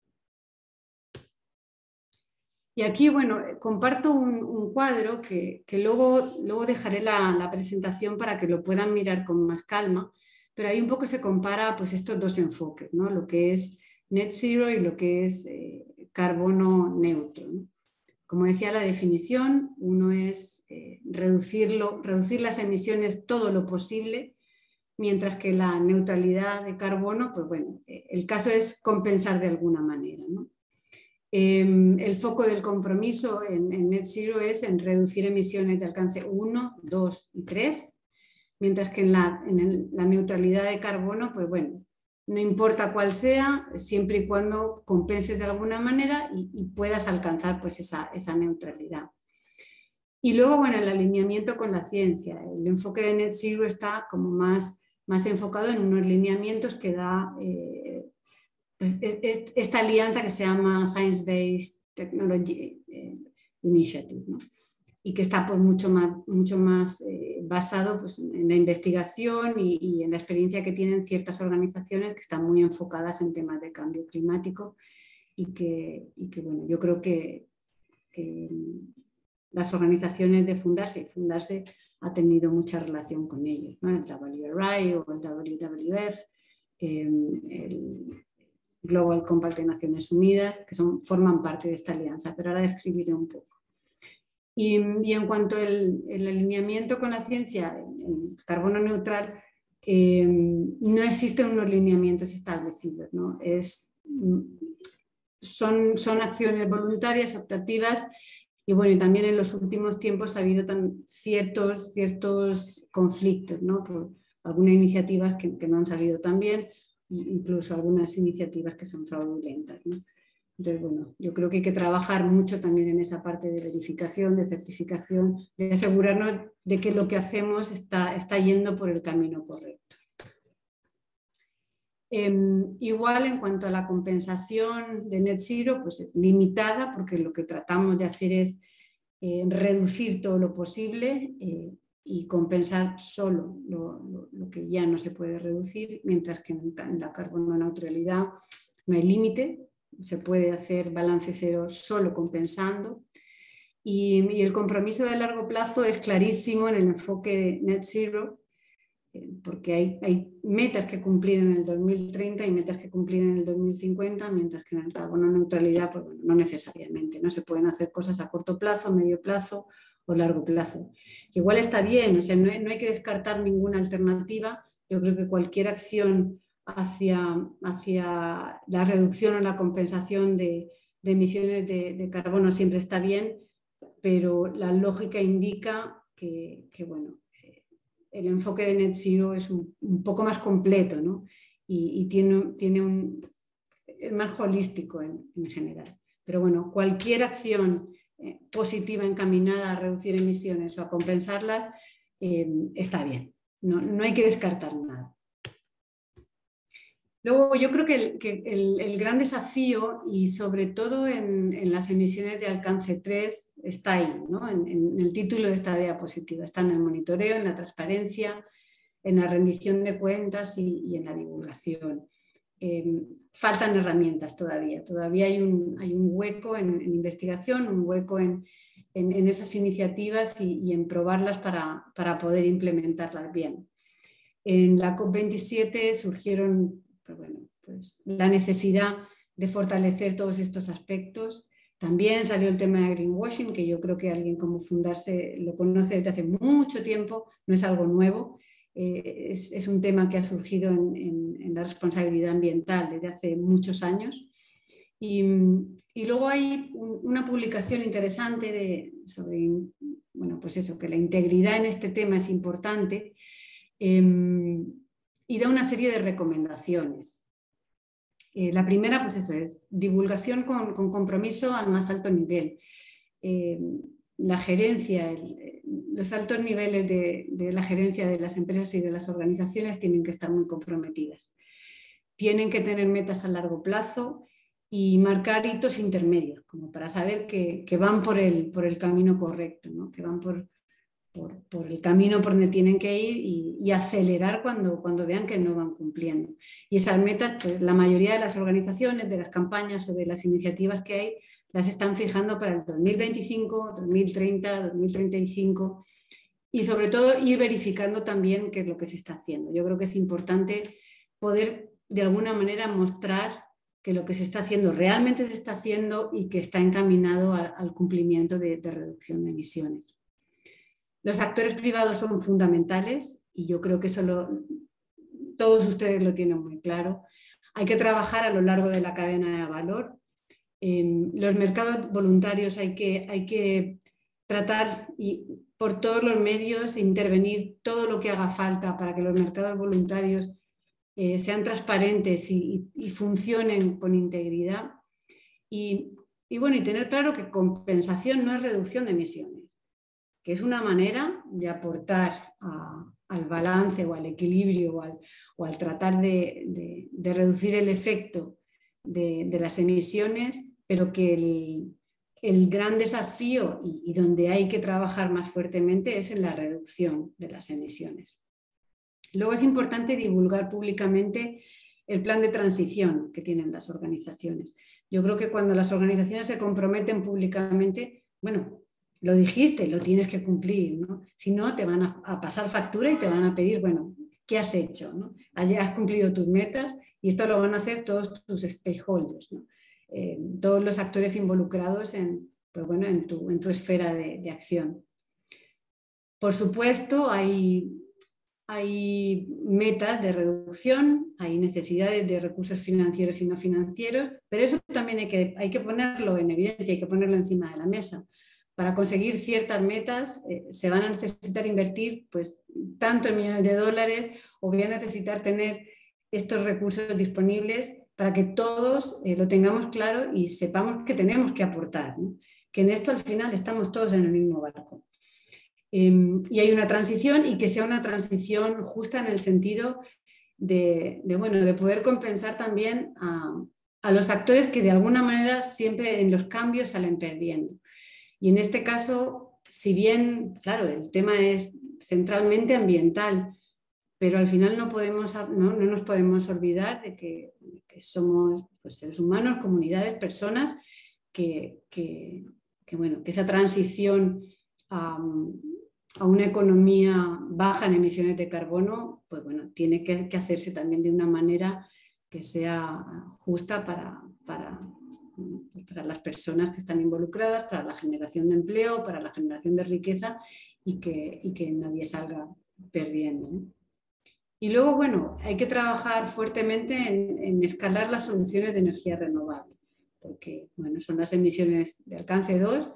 Y aquí, bueno, comparto un, un cuadro que, que luego, luego dejaré la, la presentación para que lo puedan mirar con más calma, pero ahí un poco se compara pues, estos dos enfoques, ¿no? Lo que es net zero y lo que es eh, carbono neutro, ¿no? Como decía la definición, uno es eh, reducirlo, reducir las emisiones todo lo posible, mientras que la neutralidad de carbono, pues bueno, eh, el caso es compensar de alguna manera, ¿no? Eh, el foco del compromiso en, en net zero es en reducir emisiones de alcance uno, dos y tres, mientras que en la, en el, la neutralidad de carbono, pues bueno, no importa cuál sea, siempre y cuando compenses de alguna manera y, y puedas alcanzar pues esa, esa neutralidad. Y luego, bueno, el alineamiento con la ciencia. El enfoque de net zero está como más, más enfocado en unos lineamientos que da eh, pues, esta alianza que se llama Science Based Technology Initiative, ¿no? Y que está pues, mucho más, mucho más eh, basado pues, en la investigación y, y en la experiencia que tienen ciertas organizaciones que están muy enfocadas en temas de cambio climático y que, y que bueno, yo creo que, que las organizaciones de Fundarse, y Fundarse ha tenido mucha relación con ellos, ¿no? El W R I o el W W F, eh, el Global Compact de Naciones Unidas, que son, forman parte de esta alianza, pero ahora describiré un poco. Y, y en cuanto al alineamiento con la ciencia, el carbono neutral, eh, no existen unos lineamientos establecidos, ¿no? Es, son, son acciones voluntarias, optativas, y bueno, y también en los últimos tiempos ha habido tan, ciertos, ciertos conflictos, ¿no? Por algunas iniciativas que, que no han salido tan bien, incluso algunas iniciativas que son fraudulentas, ¿no? Entonces, bueno, yo creo que hay que trabajar mucho también en esa parte de verificación, de certificación, de asegurarnos de que lo que hacemos está, está yendo por el camino correcto. Eh, igual en cuanto a la compensación de net zero, pues es limitada, porque lo que tratamos de hacer es eh, reducir todo lo posible eh, y compensar solo lo, lo, lo que ya no se puede reducir, mientras que en, en la carbono neutralidad no hay límite. Se puede hacer balance cero solo compensando y, y el compromiso de largo plazo es clarísimo en el enfoque de net zero, eh, porque hay, hay metas que cumplir en el dos mil treinta y metas que cumplir en el dos mil cincuenta, mientras que en el carbono neutralidad pues, bueno, no necesariamente, no se pueden hacer cosas a corto plazo, medio plazo o largo plazo. Igual está bien, o sea, no, no hay que descartar ninguna alternativa. Yo creo que cualquier acción Hacia, hacia la reducción o la compensación de, de emisiones de, de carbono siempre está bien, pero la lógica indica que, que bueno, el enfoque de net zero es un, un poco más completo, ¿no? y, y tiene, tiene un, es más holístico en, en general. Pero bueno, cualquier acción eh, positiva encaminada a reducir emisiones o a compensarlas eh, está bien, no, no hay que descartar nada. Luego yo creo que el, que el, el gran desafío, y sobre todo en, en las emisiones de alcance tres, está ahí, ¿no? en, en el título de esta diapositiva. Está en el monitoreo, en la transparencia, en la rendición de cuentas y, y en la divulgación. Eh, faltan herramientas todavía, todavía hay un, hay un hueco en, en investigación, un hueco en, en, en esas iniciativas y, y en probarlas para, para poder implementarlas bien. En la COP veintisiete surgieron Pues bueno, pues la necesidad de fortalecer todos estos aspectos. También salió el tema de greenwashing, que yo creo que alguien como Fundarse lo conoce desde hace mucho tiempo, no es algo nuevo, eh, es, es un tema que ha surgido en, en, en la responsabilidad ambiental desde hace muchos años. Y, y luego hay un, una publicación interesante de, sobre, bueno, pues eso, que la integridad en este tema es importante, eh, y da una serie de recomendaciones. Eh, la primera, pues eso es, divulgación con, con compromiso al más alto nivel. Eh, la gerencia, el, los altos niveles de, de la gerencia de las empresas y de las organizaciones tienen que estar muy comprometidas. Tienen que tener metas a largo plazo y marcar hitos intermedios, como para saber que, que van por el, por el camino correcto, ¿no? Que van por, por, por el camino por donde tienen que ir y, y acelerar cuando, cuando vean que no van cumpliendo. Y esas metas, pues, la mayoría de las organizaciones, de las campañas o de las iniciativas que hay, las están fijando para el dos mil veinticinco, dos mil treinta, dos mil treinta y cinco, y sobre todo ir verificando también qué es lo que se está haciendo. Yo creo que es importante poder de alguna manera mostrar que lo que se está haciendo realmente se está haciendo y que está encaminado a, al cumplimiento de, de reducción de emisiones. Los actores privados son fundamentales y yo creo que eso lo, todos ustedes lo tienen muy claro. Hay que trabajar a lo largo de la cadena de valor. Eh, los mercados voluntarios hay que, hay que tratar y, por todos los medios, intervenir todo lo que haga falta para que los mercados voluntarios Eh, sean transparentes y, y, y funcionen con integridad y, y, bueno, y tener claro que compensación no es reducción de emisiones, que es una manera de aportar a, al balance o al equilibrio o al, o al tratar de, de, de reducir el efecto de, de las emisiones, pero que el, el gran desafío y, y donde hay que trabajar más fuertemente es en la reducción de las emisiones. Luego es importante divulgar públicamente el plan de transición que tienen las organizaciones. Yo creo que cuando las organizaciones se comprometen públicamente, bueno, lo dijiste, lo tienes que cumplir, ¿no? Si no, te van a, a pasar factura y te van a pedir, bueno, ¿qué has hecho? ¿No? Has cumplido tus metas y esto lo van a hacer todos tus stakeholders, ¿no? Eh, todos los actores involucrados en, pues bueno, en, tu, en tu esfera de, de acción. Por supuesto, hay... Hay metas de reducción, hay necesidades de recursos financieros y no financieros, pero eso también hay que, hay que ponerlo en evidencia, hay que ponerlo encima de la mesa. Para conseguir ciertas metas eh, se van a necesitar invertir pues, tantos millones de dólares o voy a necesitar tener estos recursos disponibles para que todos eh, lo tengamos claro y sepamos que tenemos que aportar, ¿no? Que en esto al final estamos todos en el mismo barco. Eh, y hay una transición y que sea una transición justa en el sentido de, de, bueno, de poder compensar también a, a los actores que de alguna manera siempre en los cambios salen perdiendo. Y en este caso, si bien, claro, el tema es centralmente ambiental, pero al final no, podemos, no, no nos podemos olvidar de que, que somos pues, seres humanos, comunidades, personas, que, que, que, bueno, que esa transición um, a una economía baja en emisiones de carbono, pues bueno, tiene que, que hacerse también de una manera que sea justa para, para, para las personas que están involucradas, para la generación de empleo, para la generación de riqueza y que, y que nadie salga perdiendo, ¿no? Y luego, bueno, hay que trabajar fuertemente en, en escalar las soluciones de energía renovable, porque bueno, son las emisiones de alcance dos.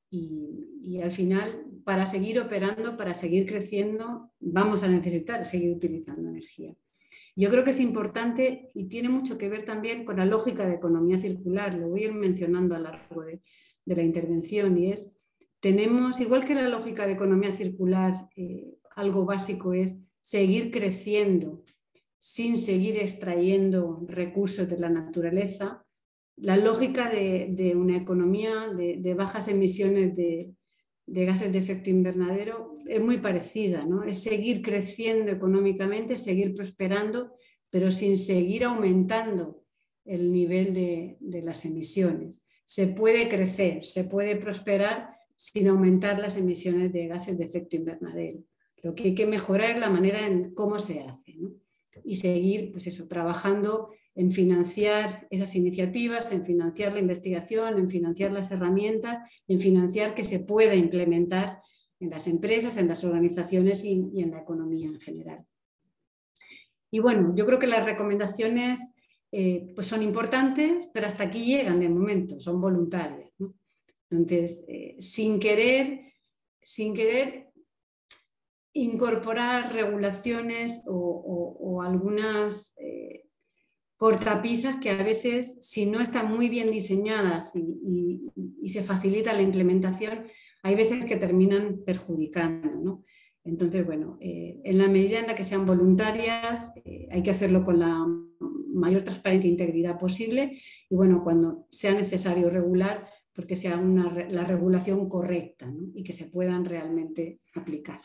Y, y al final, para seguir operando, para seguir creciendo, vamos a necesitar seguir utilizando energía. Yo creo que es importante y tiene mucho que ver también con la lógica de economía circular, lo voy a ir mencionando a lo largo de, de la intervención, y es, tenemos, igual que la lógica de economía circular, eh, algo básico es seguir creciendo sin seguir extrayendo recursos de la naturaleza. La lógica de, de una economía de, de bajas emisiones de, de gases de efecto invernadero es muy parecida, ¿no? Es seguir creciendo económicamente, seguir prosperando, pero sin seguir aumentando el nivel de, de las emisiones. Se puede crecer, se puede prosperar sin aumentar las emisiones de gases de efecto invernadero. Lo que hay que mejorar es la manera en cómo se hace, ¿no? Y seguir, pues eso, trabajando en financiar esas iniciativas, en financiar la investigación, en financiar las herramientas, en financiar que se pueda implementar en las empresas, en las organizaciones y, y en la economía en general. Y bueno, yo creo que las recomendaciones eh, pues son importantes, pero hasta aquí llegan de momento, son voluntarias, ¿no? Entonces, eh, sin querer, sin querer incorporar regulaciones o, o, o algunas eh, cortapisas que a veces, si no están muy bien diseñadas y, y, y se facilita la implementación, hay veces que terminan perjudicando, ¿no? Entonces, bueno, eh, en la medida en la que sean voluntarias, eh, hay que hacerlo con la mayor transparencia e integridad posible y, bueno, cuando sea necesario regular, porque sea una, la regulación correcta, ¿no? Y que se puedan realmente aplicar.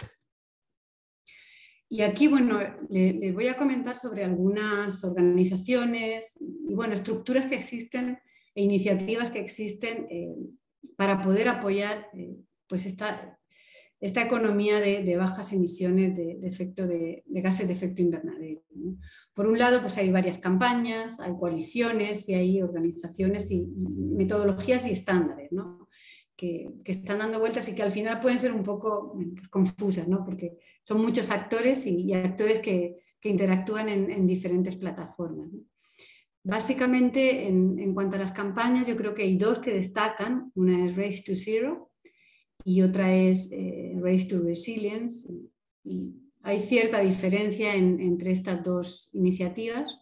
Y aquí, bueno, les le voy a comentar sobre algunas organizaciones y, bueno, estructuras que existen e iniciativas que existen eh, para poder apoyar eh, pues esta, esta economía de, de bajas emisiones de, de, efecto de, de gases de efecto invernadero, ¿no? Por un lado, pues hay varias campañas, hay coaliciones y hay organizaciones y, y metodologías y estándares, ¿no? Que, que están dando vueltas y que al final pueden ser un poco bueno, confusas, ¿no? Porque son muchos actores y, y actores que, que interactúan en, en diferentes plataformas, ¿no? Básicamente, en, en cuanto a las campañas, yo creo que hay dos que destacan. Una es Race to Zero y otra es eh, Race to Resilience. Y, y hay cierta diferencia en, entre estas dos iniciativas.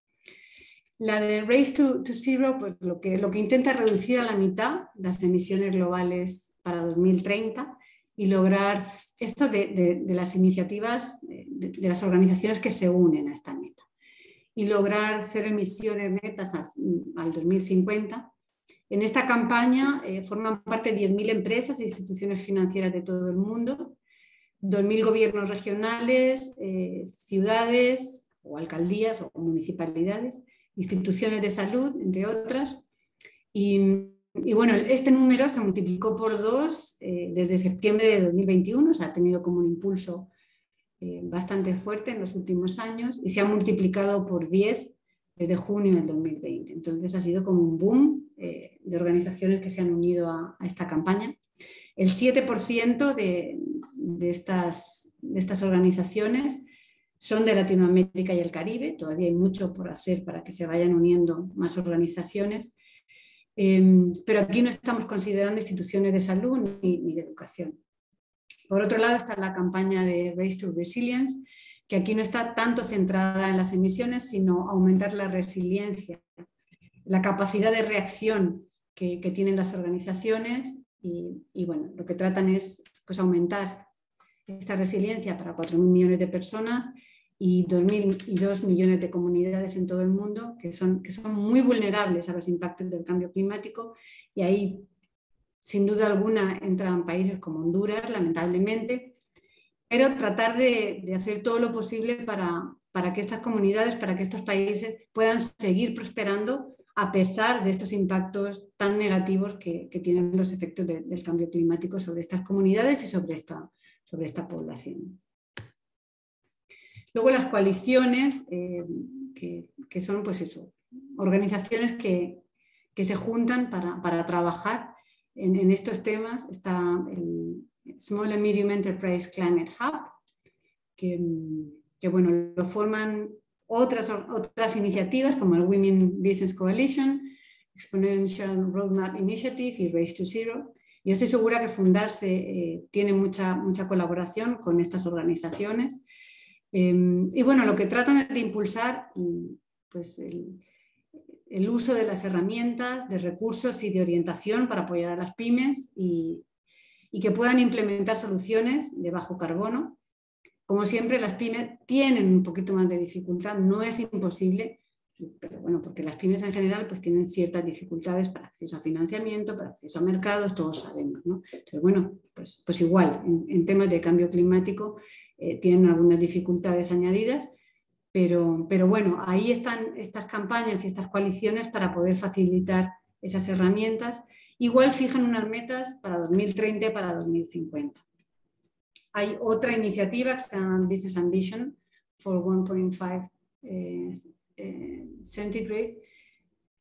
La de Race to, to Zero, pues lo que, lo que intenta es reducir a la mitad las emisiones globales para dos mil treinta y lograr esto de, de, de las iniciativas, de, de las organizaciones que se unen a esta meta, y lograr cero emisiones netas al, al dos mil cincuenta. En esta campaña eh, forman parte diez mil empresas e instituciones financieras de todo el mundo, dos mil gobiernos regionales, eh, ciudades o alcaldías o municipalidades, instituciones de salud, entre otras. Y, y bueno, este número se multiplicó por dos eh, desde septiembre de dos mil veintiuno, o sea, ha tenido como un impulso eh, bastante fuerte en los últimos años y se ha multiplicado por diez desde junio del dos mil veinte. Entonces ha sido como un boom eh, de organizaciones que se han unido a, a esta campaña. El siete por ciento de, de, estas, de estas organizaciones son de Latinoamérica y el Caribe. Todavía hay mucho por hacer para que se vayan uniendo más organizaciones, eh, pero aquí no estamos considerando instituciones de salud ni, ni de educación. Por otro lado está la campaña de Race to Resilience, que aquí no está tanto centrada en las emisiones, sino aumentar la resiliencia, la capacidad de reacción que, que tienen las organizaciones y, y bueno, lo que tratan es pues, aumentar esta resiliencia para cuatro mil millones de personas y dos mil dos millones de comunidades en todo el mundo que son, que son muy vulnerables a los impactos del cambio climático, y ahí sin duda alguna entran países como Honduras, lamentablemente, pero tratar de, de hacer todo lo posible para, para que estas comunidades, para que estos países puedan seguir prosperando a pesar de estos impactos tan negativos que, que tienen los efectos de, del cambio climático sobre estas comunidades y sobre esta, sobre esta población. Luego las coaliciones, eh, que, que son pues eso, organizaciones que, que se juntan para, para trabajar en, en estos temas. Está el Small and Medium Enterprise Climate Hub, que, que bueno, lo forman otras, otras iniciativas como el Women Business Coalition, Exponential Roadmap Initiative y Race to Zero. Yo estoy segura que Fundarse eh, tiene mucha, mucha colaboración con estas organizaciones. Eh, y bueno, lo que tratan es de impulsar pues, el, el uso de las herramientas, de recursos y de orientación para apoyar a las pymes y, y que puedan implementar soluciones de bajo carbono. Como siempre, las pymes tienen un poquito más de dificultad, no es imposible, pero bueno, porque las pymes en general pues, tienen ciertas dificultades para acceso a financiamiento, para acceso a mercados, todos sabemos, ¿no? Entonces, bueno, pues, pues igual, en, en temas de cambio climático eh, tienen algunas dificultades añadidas, pero, pero bueno, ahí están estas campañas y estas coaliciones para poder facilitar esas herramientas. Igual fijan unas metas para dos mil treinta y para dos mil cincuenta. Hay otra iniciativa que se llama Business Ambition for uno punto cinco eh, eh, centigrade,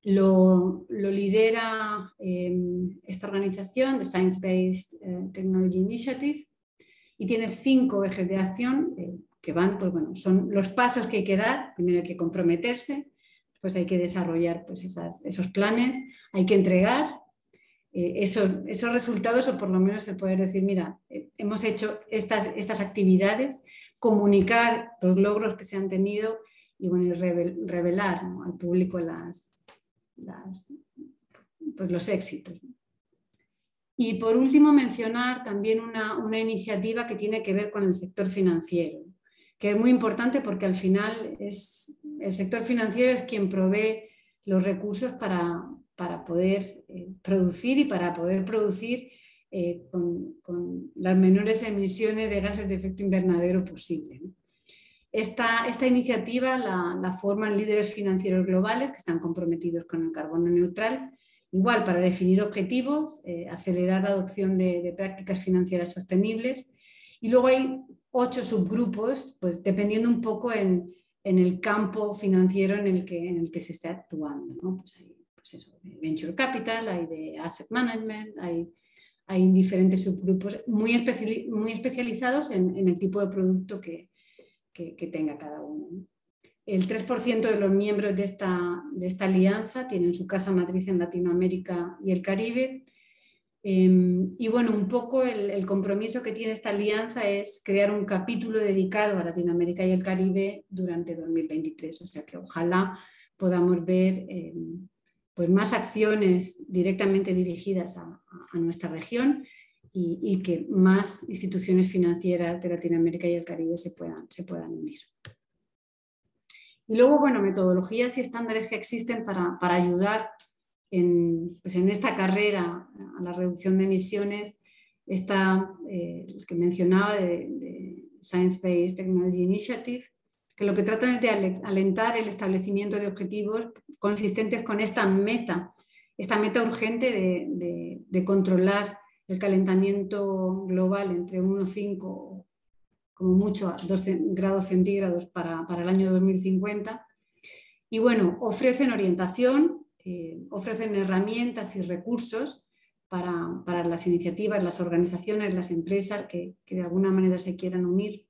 Lo, lo lidera eh, esta organización, the Science Based eh, Technology Initiative, y tiene cinco ejes de acción eh, que van, pues bueno, son los pasos que hay que dar. Primero hay que comprometerse, pues hay que desarrollar pues esas, esos planes, hay que entregar eh, esos, esos resultados, o por lo menos el poder decir, mira, eh, hemos hecho estas, estas actividades, comunicar los logros que se han tenido y, bueno, y revel, revelar, ¿no?, al público las, las, pues los éxitos. Y por último mencionar también una, una iniciativa que tiene que ver con el sector financiero, que es muy importante porque al final es, el sector financiero es quien provee los recursos para, para poder eh, producir y para poder producir eh, con, con las menores emisiones de gases de efecto invernadero posible, ¿no? Esta, esta iniciativa la, la forman líderes financieros globales que están comprometidos con el carbono neutral, igual para definir objetivos, eh, acelerar la adopción de, de prácticas financieras sostenibles, y luego hay ocho subgrupos, pues dependiendo un poco en, en el campo financiero en el que, en el que se esté actuando, ¿no? Pues hay pues eso, de Venture Capital, hay de Asset Management, hay, hay diferentes subgrupos muy, especiali muy especializados en, en el tipo de producto que, que, que tenga cada uno, ¿no? El tres por ciento de los miembros de esta, de esta alianza tienen su casa matriz en Latinoamérica y el Caribe. Eh, y bueno, un poco el, el compromiso que tiene esta alianza es crear un capítulo dedicado a Latinoamérica y el Caribe durante dos mil veintitrés. O sea que ojalá podamos ver eh, pues más acciones directamente dirigidas a, a nuestra región y, y que más instituciones financieras de Latinoamérica y el Caribe se puedan, se puedan unir. Y luego, bueno, metodologías y estándares que existen para, para ayudar en, pues en esta carrera a la reducción de emisiones. Está eh, el que mencionaba de, de Science Based Technology Initiative, que lo que tratan es de alentar el establecimiento de objetivos consistentes con esta meta, esta meta urgente de, de, de controlar el calentamiento global entre uno coma cinco como mucho a dos grados centígrados para, para el año dos mil cincuenta. Y bueno, ofrecen orientación, eh, ofrecen herramientas y recursos para, para las iniciativas, las organizaciones, las empresas que, que de alguna manera se quieran unir.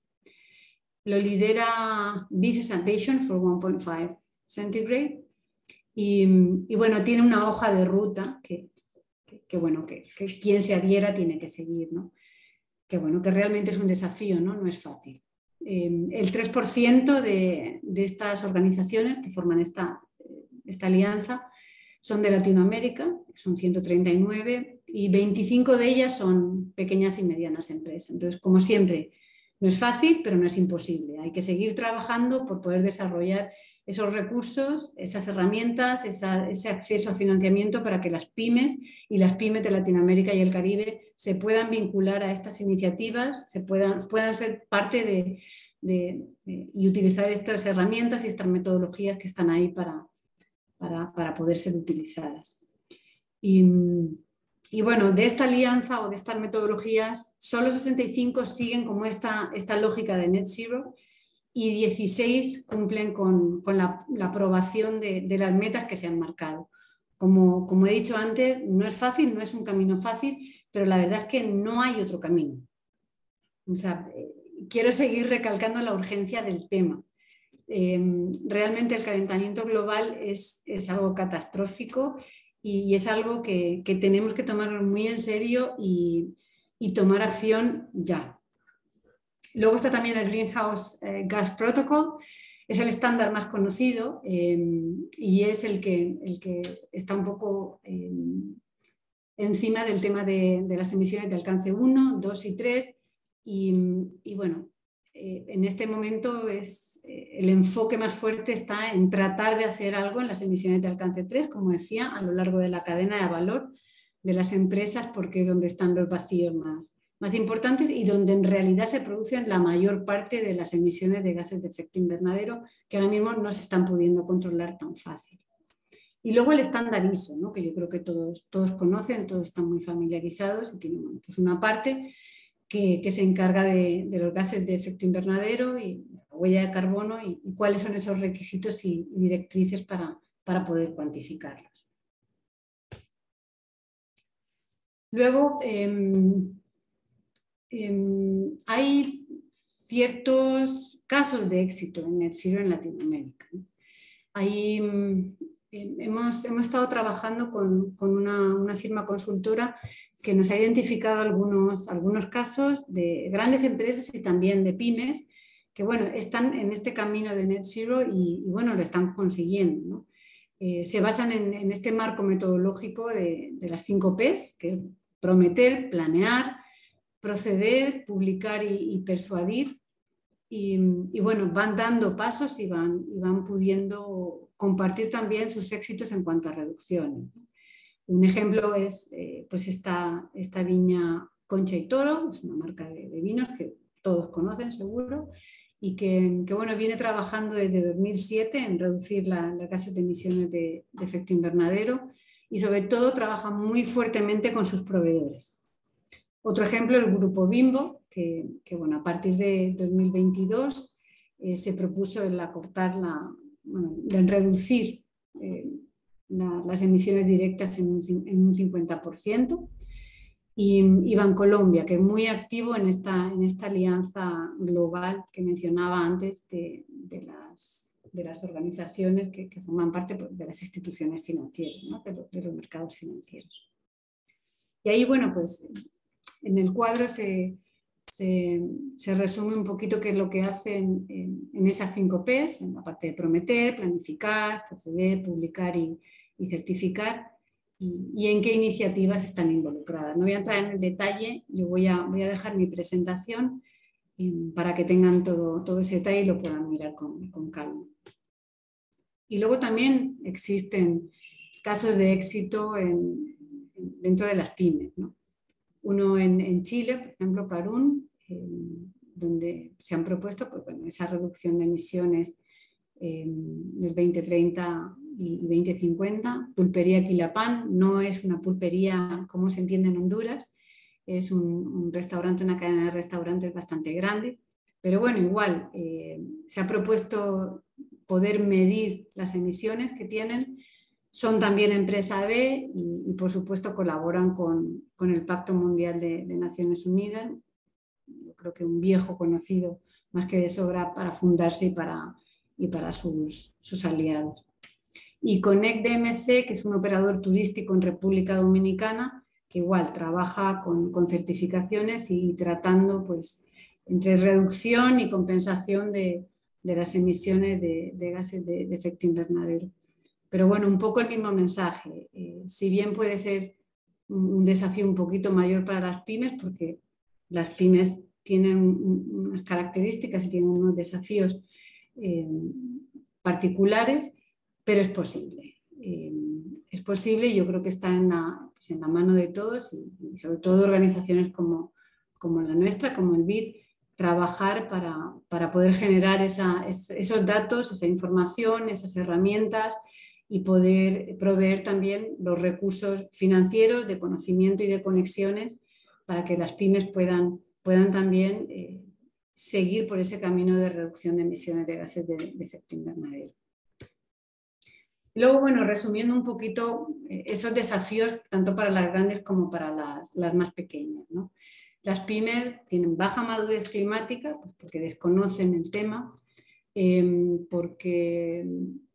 Lo lidera Business Ambition for uno punto cinco Centigrade y, y bueno, tiene una hoja de ruta que, que, que bueno, que, que quien se adhiera tiene que seguir, ¿no? Que bueno, que realmente es un desafío, ¿no? No es fácil. Eh, el tres por ciento de, de estas organizaciones que forman esta, esta alianza son de Latinoamérica, son ciento treinta y nueve, y veinticinco de ellas son pequeñas y medianas empresas. Entonces, como siempre, no es fácil, pero no es imposible. Hay que seguir trabajando por poder desarrollar esos recursos, esas herramientas, esa, ese acceso a financiamiento para que las pymes y las pymes de Latinoamérica y el Caribe se puedan vincular a estas iniciativas, se puedan, puedan ser parte de, de, de, y utilizar estas herramientas y estas metodologías que están ahí para, para, para poder ser utilizadas. Y, y bueno, de esta alianza o de estas metodologías, solo sesenta y cinco siguen como esta, esta lógica de Net Zero, y dieciséis cumplen con, con la, la aprobación de, de las metas que se han marcado. Como, como he dicho antes, no es fácil, no es un camino fácil, pero la verdad es que no hay otro camino. O sea, eh, quiero seguir recalcando la urgencia del tema. Eh, realmente el calentamiento global es, es algo catastrófico y, y es algo que, que tenemos que tomar muy en serio y, y tomar acción ya. Luego está también el Greenhouse Gas Protocol, es el estándar más conocido eh, y es el que, el que está un poco eh, encima del tema de, de las emisiones de alcance uno, dos y tres. Y, y bueno, eh, en este momento es, eh, el enfoque más fuerte está en tratar de hacer algo en las emisiones de alcance tres, como decía, a lo largo de la cadena de valor de las empresas, porque es donde están los vacíos más más importantes y donde en realidad se producen la mayor parte de las emisiones de gases de efecto invernadero que ahora mismo no se están pudiendo controlar tan fácil. Y luego el estándar I S O, ¿no? Que yo creo que todos, todos conocen, todos están muy familiarizados y tiene bueno, pues una parte que, que se encarga de, de los gases de efecto invernadero y la huella de carbono y, y cuáles son esos requisitos y, y directrices para, para poder cuantificarlos. Luego, eh, eh, hay ciertos casos de éxito en Net Zero en Latinoamérica, ¿no? Ahí, eh, hemos, hemos estado trabajando con, con una, una firma consultora que nos ha identificado algunos, algunos casos de grandes empresas y también de pymes que, bueno, están en este camino de Net Zero y, y bueno, lo están consiguiendo, ¿no? Eh, se basan en, en este marco metodológico de, de las cinco P's, que es prometer, planear, proceder, publicar y, y persuadir. Y, y bueno, van dando pasos y van, y van pudiendo compartir también sus éxitos en cuanto a reducciones. Un ejemplo es eh, pues esta, esta viña Concha y Toro, es una marca de, de vinos que todos conocen seguro, y que, que bueno, viene trabajando desde dos mil siete en reducir las la gases de emisiones de, de efecto invernadero y sobre todo trabaja muy fuertemente con sus proveedores. Otro ejemplo, el Grupo Bimbo, que, que bueno, a partir de dos mil veintidós eh, se propuso el acortar la, bueno, el reducir eh, la, las emisiones directas en un, en un cincuenta por ciento. Y, y Bancolombia, que es muy activo en esta, en esta alianza global que mencionaba antes de, de, las, de las organizaciones que, que forman parte de las instituciones financieras, ¿no? de, los, de los mercados financieros. Y ahí, bueno, pues en el cuadro se, se, se resume un poquito qué es lo que hacen en, en esas cinco P's, en la parte de prometer, planificar, proceder, publicar y, y certificar. Y, y en qué iniciativas están involucradas. No voy a entrar en el detalle, yo voy a, voy a dejar mi presentación eh, para que tengan todo, todo ese detalle y lo puedan mirar con, con calma. Y luego también existen casos de éxito en, en, dentro de las pymes, ¿no? Uno en, en Chile, por ejemplo, Carún, eh, donde se han propuesto pues, bueno, esa reducción de emisiones eh, del veinte treinta y veinte cincuenta. Pulpería Quilapán no es una pulpería como se entiende en Honduras, es un, un restaurante, una cadena de restaurantes bastante grande, pero bueno, igual eh, se ha propuesto poder medir las emisiones que tienen. Son también empresa B y, y por supuesto colaboran con, con el Pacto Mundial de, de Naciones Unidas. Yo creo que un viejo conocido más que de sobra para fundarse y para, y para sus, sus aliados. Y Connect D M C, que es un operador turístico en República Dominicana, que igual trabaja con, con certificaciones y tratando pues, entre reducción y compensación de, de las emisiones de, de gases de, de efecto invernadero. Pero bueno, un poco el mismo mensaje. Eh, si bien puede ser un desafío un poquito mayor para las pymes, porque las pymes tienen unas características y tienen unos desafíos eh, particulares, pero es posible. Eh, es posible y yo creo que está en la, pues en la mano de todos y, y sobre todo organizaciones como, como la nuestra, como el B I D, trabajar para, para poder generar esa, es, esos datos, esa información, esas herramientas y poder proveer también los recursos financieros de conocimiento y de conexiones para que las pymes puedan, puedan también eh, seguir por ese camino de reducción de emisiones de gases de, de efecto invernadero. Luego, bueno, resumiendo un poquito eh, esos desafíos, tanto para las grandes como para las, las más pequeñas, ¿no? Las pymes tienen baja madurez climática, pues porque desconocen el tema, eh, porque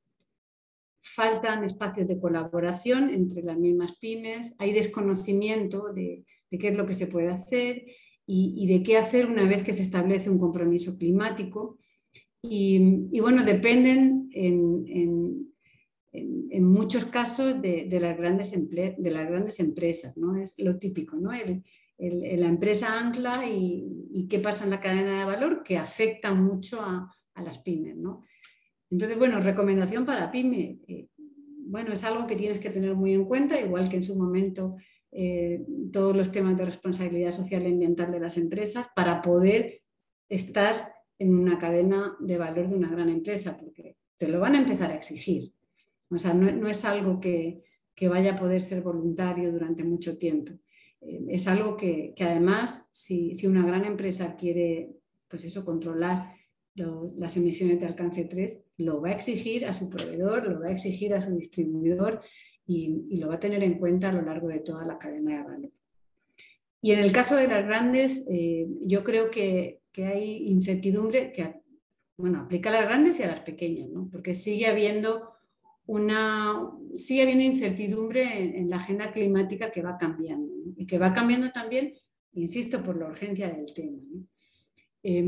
faltan espacios de colaboración entre las mismas pymes, hay desconocimiento de, de qué es lo que se puede hacer y, y de qué hacer una vez que se establece un compromiso climático. Y, y bueno, dependen en, en En, en muchos casos de, de, las grandes emple, de las grandes empresas, ¿no? Es lo típico, ¿no? El, el, la empresa ancla y, y qué pasa en la cadena de valor que afecta mucho a, a las pymes, ¿no? Entonces, bueno, recomendación para pyme, eh, bueno, es algo que tienes que tener muy en cuenta, igual que en su momento eh, todos los temas de responsabilidad social y ambiental de las empresas, para poder estar en una cadena de valor de una gran empresa, porque te lo van a empezar a exigir. O sea, no, no es algo que, que vaya a poder ser voluntario durante mucho tiempo. Eh, es algo que, que además, si, si una gran empresa quiere pues eso, controlar lo, las emisiones de alcance tres, lo va a exigir a su proveedor, lo va a exigir a su distribuidor y, y lo va a tener en cuenta a lo largo de toda la cadena de valor. Y en el caso de las grandes, eh, yo creo que, que hay incertidumbre que bueno, aplica a las grandes y a las pequeñas, ¿no? Porque sigue habiendo, una, sigue habiendo incertidumbre en, en la agenda climática que va cambiando, ¿no? Y que va cambiando también, insisto, por la urgencia del tema, ¿no? Eh,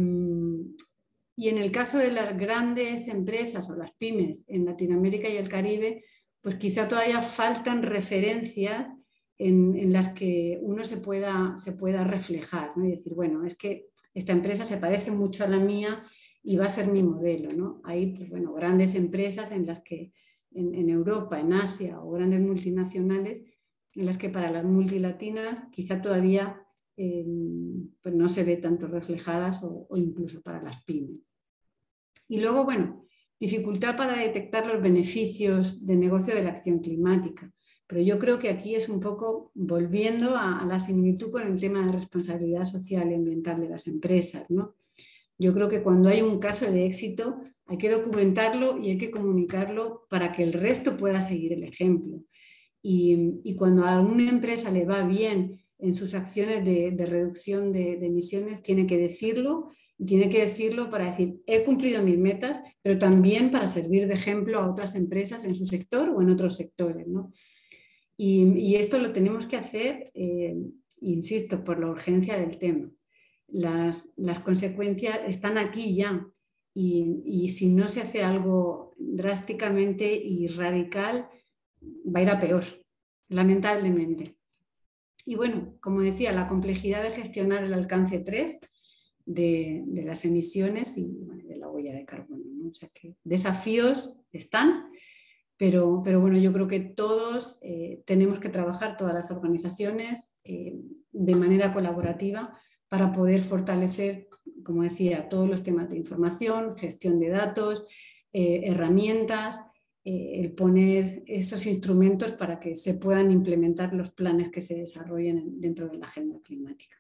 y en el caso de las grandes empresas o las pymes en Latinoamérica y el Caribe, pues quizá todavía faltan referencias en, en las que uno se pueda, se pueda reflejar, ¿no? Y decir, bueno, es que esta empresa se parece mucho a la mía y va a ser mi modelo, ¿no? Hay pues, bueno, grandes empresas en las que en, en Europa, en Asia o grandes multinacionales en las que para las multilatinas quizá todavía eh, pues no se ve tanto reflejadas o, o incluso para las pymes. Y luego, bueno, dificultad para detectar los beneficios de negocio de la acción climática. Pero yo creo que aquí es un poco volviendo a, a la similitud con el tema de responsabilidad social y ambiental de las empresas, ¿no? Yo creo que cuando hay un caso de éxito hay que documentarlo y hay que comunicarlo para que el resto pueda seguir el ejemplo. Y, y cuando a una empresa le va bien en sus acciones de, de reducción de, de emisiones, tiene que decirlo y tiene que decirlo para decir, he cumplido mis metas, pero también para servir de ejemplo a otras empresas en su sector o en otros sectores, ¿no? Y, y esto lo tenemos que hacer, eh, insisto, por la urgencia del tema. Las, las consecuencias están aquí ya y, y si no se hace algo drásticamente y radical, va a ir a peor, lamentablemente. Y bueno, como decía, la complejidad de gestionar el alcance tres de, de las emisiones y bueno, de la huella de carbono, ¿no? O sea que desafíos están, pero, pero bueno, yo creo que todos eh, tenemos que trabajar, todas las organizaciones, eh, de manera colaborativa para poder fortalecer, como decía, todos los temas de información, gestión de datos, eh, herramientas, eh, el poner esos instrumentos para que se puedan implementar los planes que se desarrollen dentro de la agenda climática.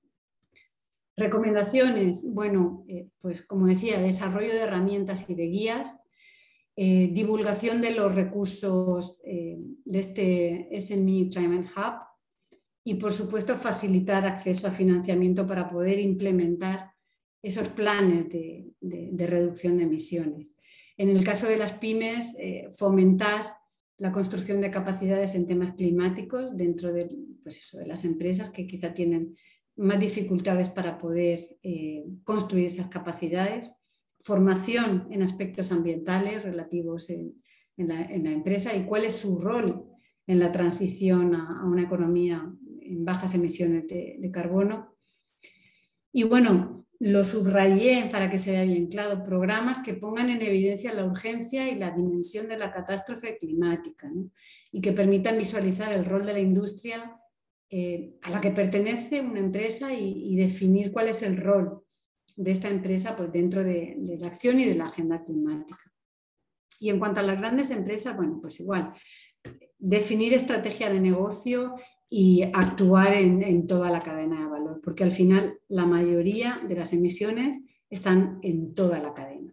Recomendaciones, bueno, eh, pues como decía, desarrollo de herramientas y de guías, eh, divulgación de los recursos eh, de este S M E Climate Hub y por supuesto facilitar acceso a financiamiento para poder implementar esos planes de, de, de reducción de emisiones. En el caso de las pymes, eh, fomentar la construcción de capacidades en temas climáticos dentro de, pues eso, de las empresas que quizá tienen más dificultades para poder eh, construir esas capacidades, formación en aspectos ambientales relativos en, en, la, en la empresa y cuál es su rol en la transición a, a una economía en bajas emisiones de, de carbono. Y bueno, lo subrayé para que se vea bien claro, programas que pongan en evidencia la urgencia y la dimensión de la catástrofe climática, ¿no? Y que permitan visualizar el rol de la industria eh, a la que pertenece una empresa y, y definir cuál es el rol de esta empresa pues, dentro de, de la acción y de la agenda climática. Y en cuanto a las grandes empresas, bueno, pues igual, definir estrategia de negocio y actuar en, en toda la cadena de valor, porque al final la mayoría de las emisiones están en toda la cadena.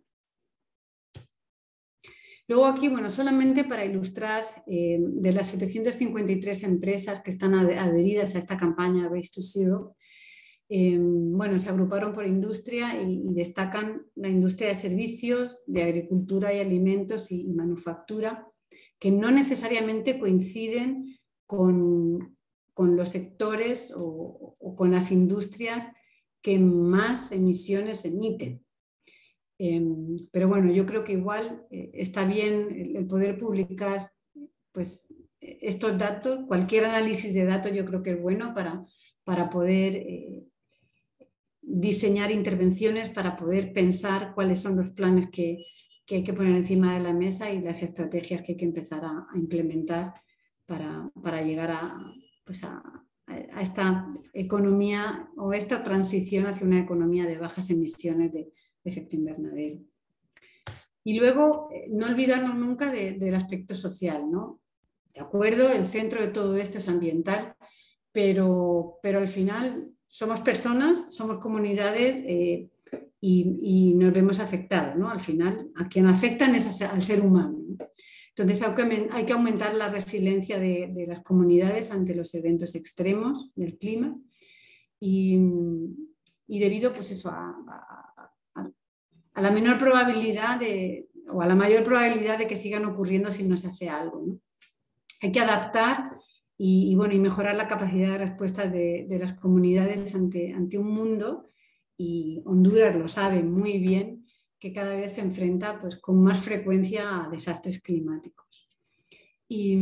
Luego aquí, bueno, solamente para ilustrar, eh, de las setecientas cincuenta y tres empresas que están adheridas a esta campaña Race to Zero, eh, bueno, se agruparon por industria y, y destacan la industria de servicios, de agricultura y alimentos y, y manufactura, que no necesariamente coinciden con, con los sectores o, o con las industrias que más emisiones emiten. Eh, pero bueno, yo creo que igual eh, está bien el, el poder publicar pues, estos datos, cualquier análisis de datos yo creo que es bueno para, para poder eh, diseñar intervenciones, para poder pensar cuáles son los planes que, que hay que poner encima de la mesa y las estrategias que hay que empezar a, a implementar para, para llegar a, pues a, a esta economía o esta transición hacia una economía de bajas emisiones de, de efecto invernadero. Y luego, no olvidarnos nunca de, del aspecto social, ¿no? De acuerdo, el centro de todo esto es ambiental, pero, pero al final somos personas, somos comunidades, eh, y, y nos vemos afectados, ¿no? Al final, a quien afectan es al ser humano, ¿no? Entonces hay que aumentar la resiliencia de, de las comunidades ante los eventos extremos del clima y, y debido pues eso, a, a, a la menor probabilidad de, o a la mayor probabilidad de que sigan ocurriendo si no se hace algo, ¿no? Hay que adaptar y, y, bueno, y mejorar la capacidad de respuesta de, de las comunidades ante, ante un mundo, y Honduras lo sabe muy bien, que cada vez se enfrenta pues, con más frecuencia a desastres climáticos. Y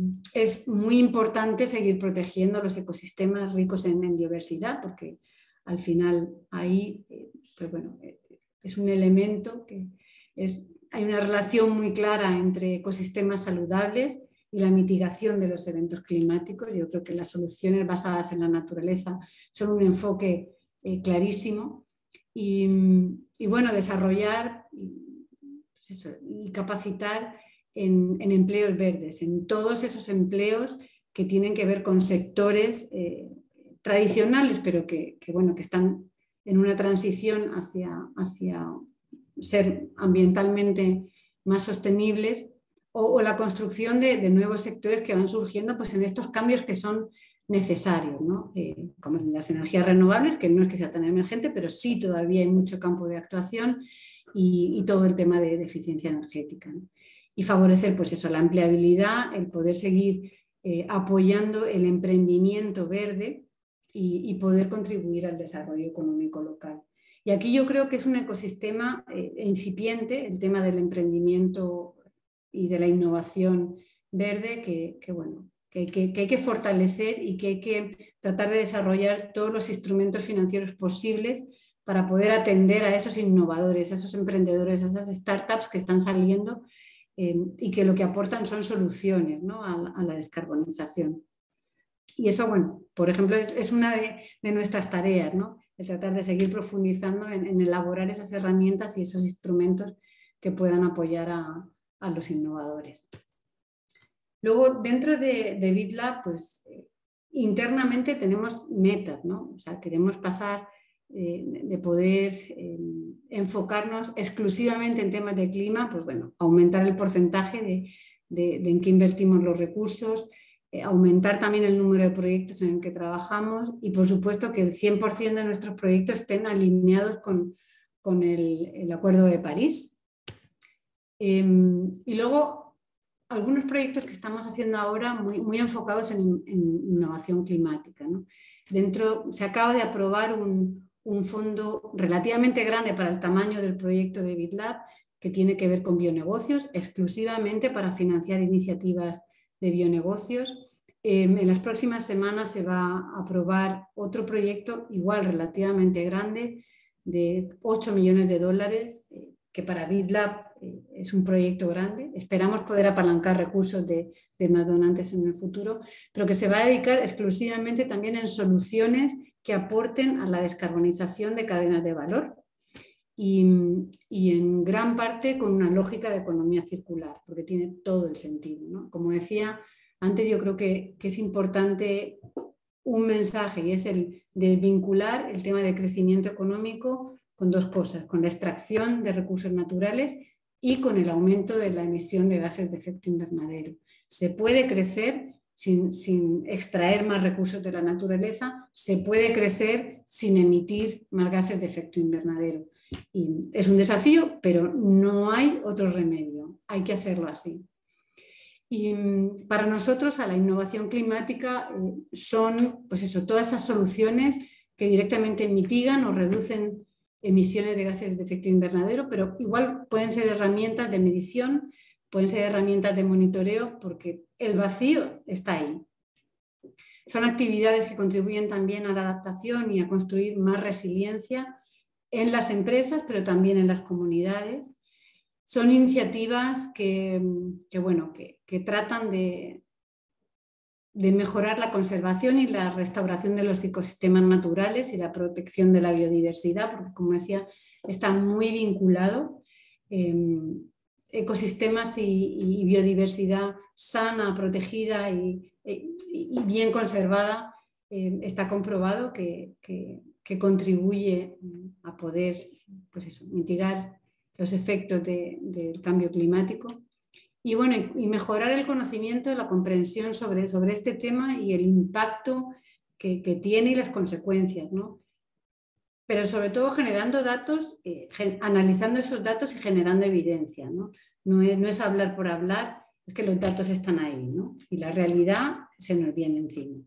es muy importante seguir protegiendo los ecosistemas ricos en, en diversidad, porque al final ahí pues, bueno, es un elemento que es, hay una relación muy clara entre ecosistemas saludables y la mitigación de los eventos climáticos. Yo creo que las soluciones basadas en la naturaleza son un enfoque eh, clarísimo. Y, y bueno, desarrollar pues eso, y capacitar en, en empleos verdes, en todos esos empleos que tienen que ver con sectores eh, tradicionales, pero que, que, bueno, que están en una transición hacia, hacia ser ambientalmente más sostenibles, o, o la construcción de, de nuevos sectores que van surgiendo pues, en estos cambios que son necesarios, ¿no? Eh, como las energías renovables, que no es que sea tan emergente, pero sí todavía hay mucho campo de actuación, y, y todo el tema de, de eficiencia energética, ¿no? Y favorecer pues eso, la empleabilidad, el poder seguir eh, apoyando el emprendimiento verde y, y poder contribuir al desarrollo económico local. Y aquí yo creo que es un ecosistema eh, incipiente, el tema del emprendimiento y de la innovación verde, que, que bueno, Que, que, que hay que fortalecer y que hay que tratar de desarrollar todos los instrumentos financieros posibles para poder atender a esos innovadores, a esos emprendedores, a esas startups que están saliendo eh, y que lo que aportan son soluciones, ¿no? a, a la descarbonización. Y eso, bueno, por ejemplo, es, es una de, de nuestras tareas, ¿no? El tratar de seguir profundizando en, en elaborar esas herramientas y esos instrumentos que puedan apoyar a, a los innovadores. Luego, dentro de, de BitLab, pues eh, internamente tenemos metas, ¿no? O sea, queremos pasar eh, de poder eh, enfocarnos exclusivamente en temas de clima, pues bueno, aumentar el porcentaje de, de, de en qué invertimos los recursos, eh, aumentar también el número de proyectos en el que trabajamos y, por supuesto, que el cien por ciento de nuestros proyectos estén alineados con, con el, el Acuerdo de París. Eh, y luego, algunos proyectos que estamos haciendo ahora muy, muy enfocados en, en innovación climática, ¿no? Dentro, se acaba de aprobar un, un fondo relativamente grande para el tamaño del proyecto de BitLab, que tiene que ver con bionegocios, exclusivamente para financiar iniciativas de bionegocios. Eh, en las próximas semanas se va a aprobar otro proyecto igual relativamente grande de ocho millones de dólares, eh, que para BitLab eh, es un proyecto grande. Esperamos poder apalancar recursos de, de más donantes en el futuro, pero que se va a dedicar exclusivamente también en soluciones que aporten a la descarbonización de cadenas de valor y, y en gran parte con una lógica de economía circular, porque tiene todo el sentido, ¿no? Como decía antes, yo creo que, que es importante un mensaje, y es el de vincular el tema de crecimiento económico con dos cosas, con la extracción de recursos naturales y con el aumento de la emisión de gases de efecto invernadero. Se puede crecer sin, sin extraer más recursos de la naturaleza, se puede crecer sin emitir más gases de efecto invernadero. Y es un desafío, pero no hay otro remedio, hay que hacerlo así. Y para nosotros, a la innovación climática eh, son pues eso, todas esas soluciones que directamente mitigan o reducen emisiones de gases de efecto invernadero, pero igual pueden ser herramientas de medición, pueden ser herramientas de monitoreo, porque el vacío está ahí. Son actividades que contribuyen también a la adaptación y a construir más resiliencia en las empresas, pero también en las comunidades. Son iniciativas que, que, bueno, que, que tratan de, de mejorar la conservación y la restauración de los ecosistemas naturales y la protección de la biodiversidad, porque, como decía, está muy vinculado. Eh, ecosistemas y, y biodiversidad sana, protegida y, y, y bien conservada, eh, está comprobado que, que, que contribuye a poder pues eso, mitigar los efectos de, del cambio climático y, bueno, y mejorar el conocimiento, la comprensión sobre, sobre este tema y el impacto que, que tiene y las consecuencias, ¿no? Pero sobre todo generando datos, eh, gen, analizando esos datos y generando evidencia, ¿no? No es, no es hablar por hablar, es que los datos están ahí, ¿no? Y la realidad se nos viene encima.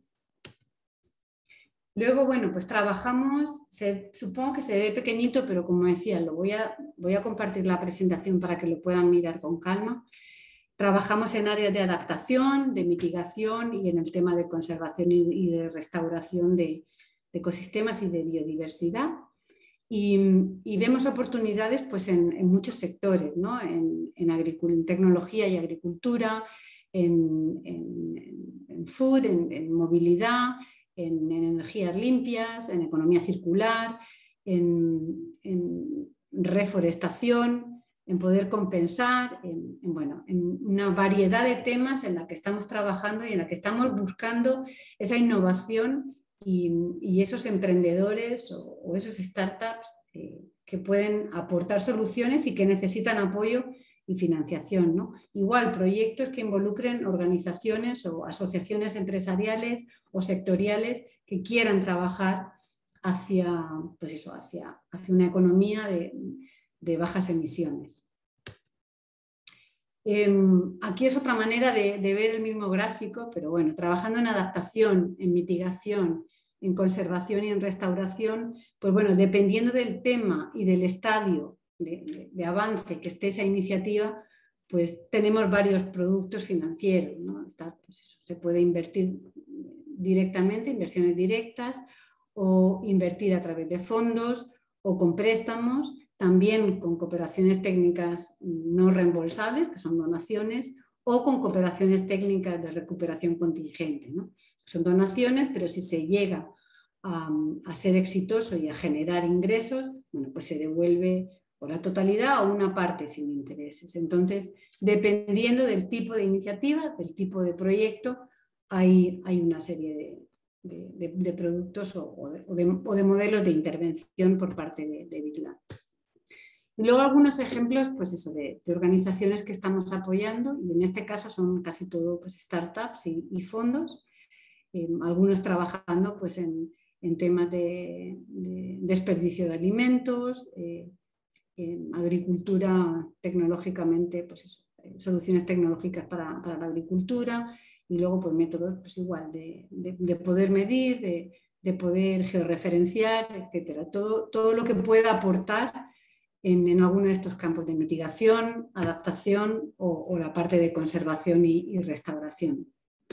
Luego, bueno, pues trabajamos, se, supongo que se ve pequeñito, pero como decía, lo voy a, voy a compartir la presentación para que lo puedan mirar con calma. Trabajamos en áreas de adaptación, de mitigación y en el tema de conservación y, y de restauración de, de ecosistemas y de biodiversidad. Y, y vemos oportunidades pues, en, en muchos sectores, ¿no? en, en, en tecnología y agricultura, en, en, en food, en, en movilidad, en, en energías limpias, en economía circular, en, en reforestación, en poder compensar, en, en, bueno, en una variedad de temas en la que estamos trabajando y en la que estamos buscando esa innovación y, y esos emprendedores o, o esos startups eh, que pueden aportar soluciones y que necesitan apoyo y financiación, ¿no? Igual proyectos que involucren organizaciones o asociaciones empresariales o sectoriales que quieran trabajar hacia, pues eso, hacia, hacia una economía de, de bajas emisiones. Eh, aquí es otra manera de, de ver el mismo gráfico, pero bueno, trabajando en adaptación, en mitigación, en conservación y en restauración, pues bueno, dependiendo del tema y del estadio de, de, de avance que esté esa iniciativa, pues tenemos varios productos financieros, ¿no? Está, pues eso, se puede invertir directamente, inversiones directas, o invertir a través de fondos o con préstamos, también con cooperaciones técnicas no reembolsables, que son donaciones, o con cooperaciones técnicas de recuperación contingente, ¿no? Son donaciones, pero si se llega a, a ser exitoso y a generar ingresos, bueno, pues se devuelve o la totalidad o una parte sin intereses. Entonces, dependiendo del tipo de iniciativa, del tipo de proyecto, hay, hay una serie de, de, de, de productos o, o, de, o, de, o de modelos de intervención por parte de, de BitLab. Y luego algunos ejemplos pues eso, de, de organizaciones que estamos apoyando, y en este caso son casi todo pues, startups y, y fondos, eh, algunos trabajando pues, en, en temas de, de desperdicio de alimentos, eh, en agricultura tecnológicamente, pues eso, soluciones tecnológicas para, para la agricultura, y luego pues, métodos pues, igual de, de, de poder medir, de, de poder georreferenciar, etcétera. Todo, todo lo que pueda aportar En, en alguno de estos campos de mitigación, adaptación o, o la parte de conservación y, y restauración.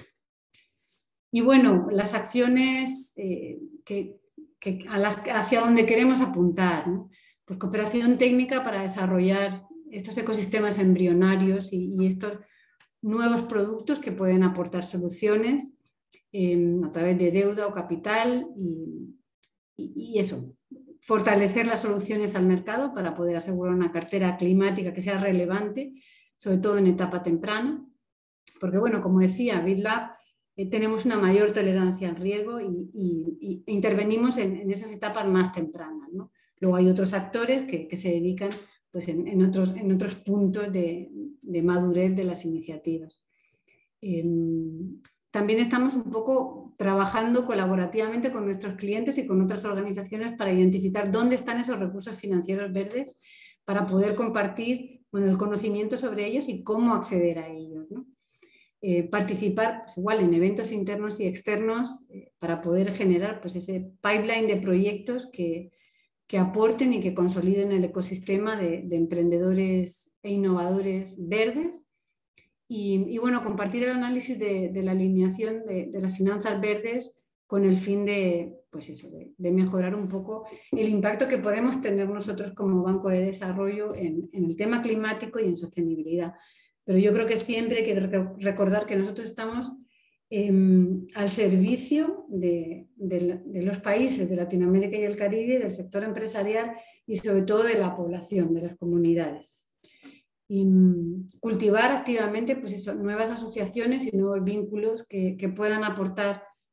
Y bueno, las acciones eh, que, que a las, hacia donde queremos apuntar, ¿no? Pues cooperación técnica para desarrollar estos ecosistemas embrionarios y, y estos nuevos productos que pueden aportar soluciones eh, a través de deuda o capital y, y, y eso. Fortalecer las soluciones al mercado para poder asegurar una cartera climática que sea relevante, sobre todo en etapa temprana, porque bueno, como decía, BitLab eh, tenemos una mayor tolerancia al riesgo y, y, y intervenimos en, en esas etapas más tempranas, ¿no? Luego hay otros actores que, que se dedican pues, en, en, otros, en otros puntos de, de madurez de las iniciativas. Eh, También estamos un poco trabajando colaborativamente con nuestros clientes y con otras organizaciones para identificar dónde están esos recursos financieros verdes para poder compartir bueno, el conocimiento sobre ellos y cómo acceder a ellos, ¿no? Eh, participar pues, igual en eventos internos y externos eh, para poder generar pues, ese pipeline de proyectos que, que aporten y que consoliden el ecosistema de, de emprendedores e innovadores verdes. Y, y bueno, compartir el análisis de, de la alineación de, de las finanzas verdes con el fin de, pues eso, de, de mejorar un poco el impacto que podemos tener nosotros como Banco de Desarrollo en, en el tema climático y en sostenibilidad. Pero yo creo que siempre hay que recordar que nosotros estamos eh, al servicio de, de, de los países de Latinoamérica y el Caribe, del sector empresarial y sobre todo de la población, de las comunidades. Y cultivar activamente pues eso, nuevas asociaciones y nuevos vínculos que, que puedan aportar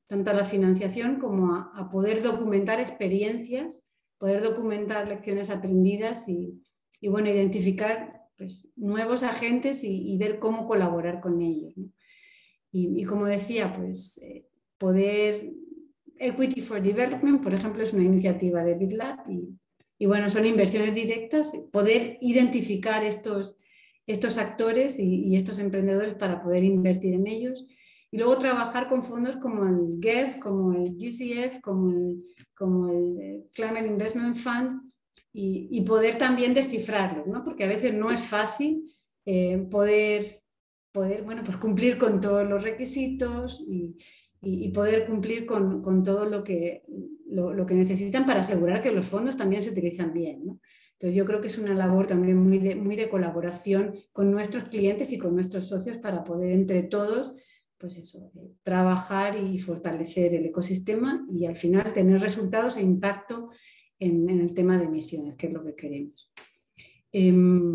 tanto a la financiación como a, a poder documentar experiencias, poder documentar lecciones aprendidas y, y bueno, identificar pues, nuevos agentes y, y ver cómo colaborar con ellos, ¿no? Y, y como decía, pues eh, poder... Equity for Development, por ejemplo, es una iniciativa de BitLab y, y bueno, son inversiones directas, poder identificar estos, estos actores y, y estos emprendedores para poder invertir en ellos y luego trabajar con fondos como el G E F, como el G C F, como el, como el Climate Investment Fund y, y poder también descifrarlos, ¿no? Porque a veces no es fácil eh, poder, poder bueno, pues cumplir con todos los requisitos y y poder cumplir con, con todo lo que, lo, lo que necesitan para asegurar que los fondos también se utilizan bien, ¿no? Entonces yo creo que es una labor también muy de, muy de colaboración con nuestros clientes y con nuestros socios para poder entre todos pues eso, eh, trabajar y fortalecer el ecosistema y al final tener resultados e impacto en, en el tema de emisiones, que es lo que queremos. Eh,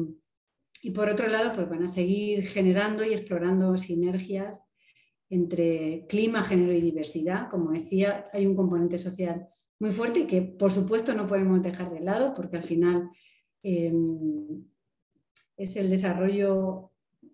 y por otro lado, pues van a seguir generando y explorando sinergias entre clima, género y diversidad. Como decía, hay un componente social muy fuerte y que por supuesto no podemos dejar de lado porque al final eh, es el desarrollo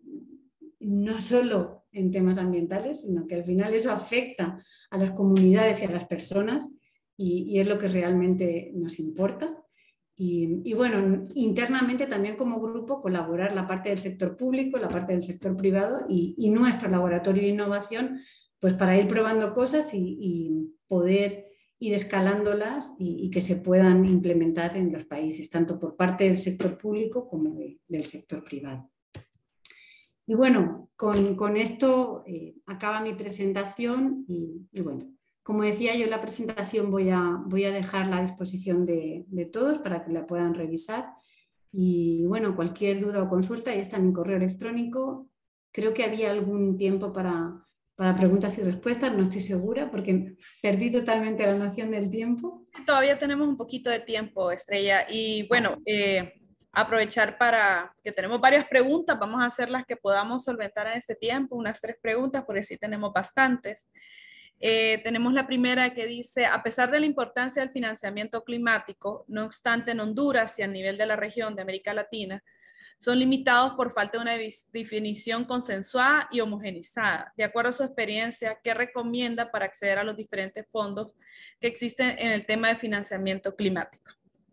no solo en temas ambientales, sino que al final eso afecta a las comunidades y a las personas y, y es lo que realmente nos importa. Y, y bueno, internamente también como grupo colaborar la parte del sector público, la parte del sector privado y, y nuestro laboratorio de innovación pues para ir probando cosas y, y poder ir escalándolas y, y que se puedan implementar en los países, tanto por parte del sector público como de, del sector privado. Y bueno, con, con esto eh, acaba mi presentación y, y bueno, como decía yo en la presentación voy a, voy a dejarla a disposición de, de todos para que la puedan revisar y bueno, cualquier duda o consulta, ahí está mi correo electrónico. Creo que había algún tiempo para, para preguntas y respuestas, no estoy segura porque perdí totalmente la noción del tiempo. Todavía tenemos un poquito de tiempo, Estrella, y bueno, eh, aprovechar para que tenemos varias preguntas, vamos a hacer las que podamos solventar en este tiempo, unas tres preguntas porque sí tenemos bastantes. Eh, tenemos la primera que dice, a pesar de la importancia del financiamiento climático, no obstante en Honduras y a nivel de la región de América Latina, son limitados por falta de una definición consensuada y homogenizada. De acuerdo a su experiencia, ¿qué recomienda para acceder a los diferentes fondos que existen en el tema de financiamiento climático?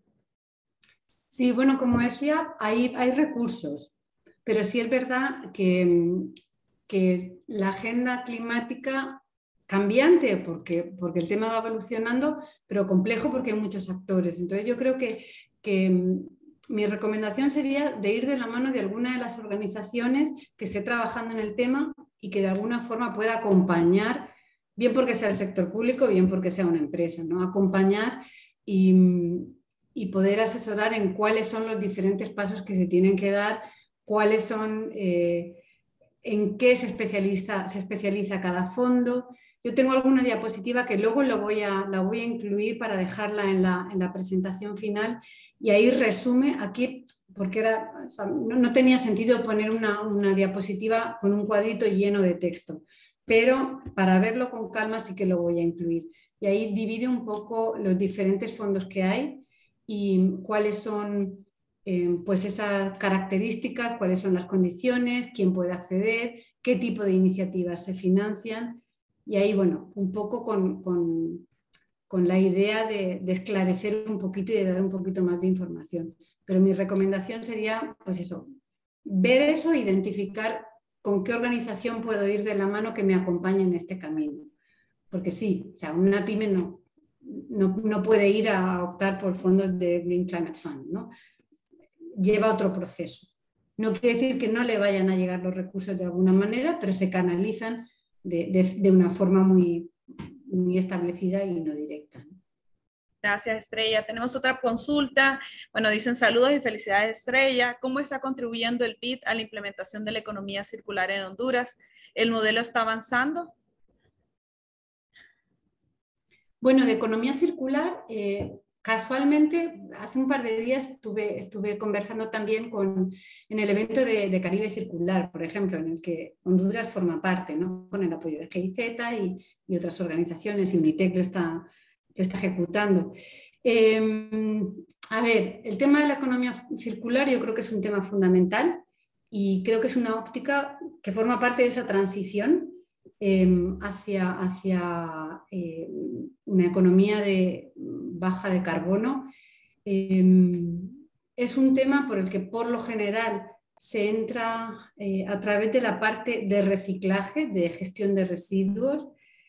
Sí, bueno, como decía, hay, hay recursos, pero sí es verdad que, que la agenda climática cambiante porque, porque el tema va evolucionando, pero complejo porque hay muchos actores. Entonces yo creo que, que mi recomendación sería de ir de la mano de alguna de las organizaciones que esté trabajando en el tema y que de alguna forma pueda acompañar, bien porque sea el sector público, bien porque sea una empresa, ¿no? Acompañar y, y poder asesorar en cuáles son los diferentes pasos que se tienen que dar, cuáles son, eh, en qué se especializa, se especializa cada fondo. Yo tengo alguna diapositiva que luego lo voy a, la voy a incluir para dejarla en la, en la presentación final y ahí resume aquí, porque era, o sea, no, no tenía sentido poner una, una diapositiva con un cuadrito lleno de texto, pero para verlo con calma sí que lo voy a incluir. Y ahí divide un poco los diferentes fondos que hay y cuáles son eh, pues esas características, cuáles son las condiciones, quién puede acceder, qué tipo de iniciativas se financian. Y ahí, bueno, un poco con, con, con la idea de, de esclarecer un poquito y de dar un poquito más de información. Pero mi recomendación sería, pues eso, ver eso, identificar con qué organización puedo ir de la mano que me acompañe en este camino. Porque sí, o sea, una pyme no, no, no puede ir a optar por fondos de Green Climate Fund, ¿no? Lleva otro proceso. No quiere decir que no le vayan a llegar los recursos de alguna manera, pero se canalizan De, de, de una forma muy, muy establecida y no directa. Gracias, Estrella. Tenemos otra consulta. Bueno, dicen saludos y felicidades, Estrella. ¿Cómo está contribuyendo el B I D a la implementación de la economía circular en Honduras? ¿El modelo está avanzando? Bueno, de economía circular, eh, casualmente, hace un par de días estuve, estuve conversando también con, en el evento de, de Caribe Circular, por ejemplo, en el que Honduras forma parte, ¿no? Con el apoyo de G I Z y, y otras organizaciones, y UNITEC lo está, lo está ejecutando. Eh, a ver, el tema de la economía circular yo creo que es un tema fundamental y creo que es una óptica que forma parte de esa transición eh, hacia, hacia eh, una economía de baja de carbono. Eh, es un tema por el que por lo general se entra eh, a través de la parte de reciclaje, de gestión de residuos,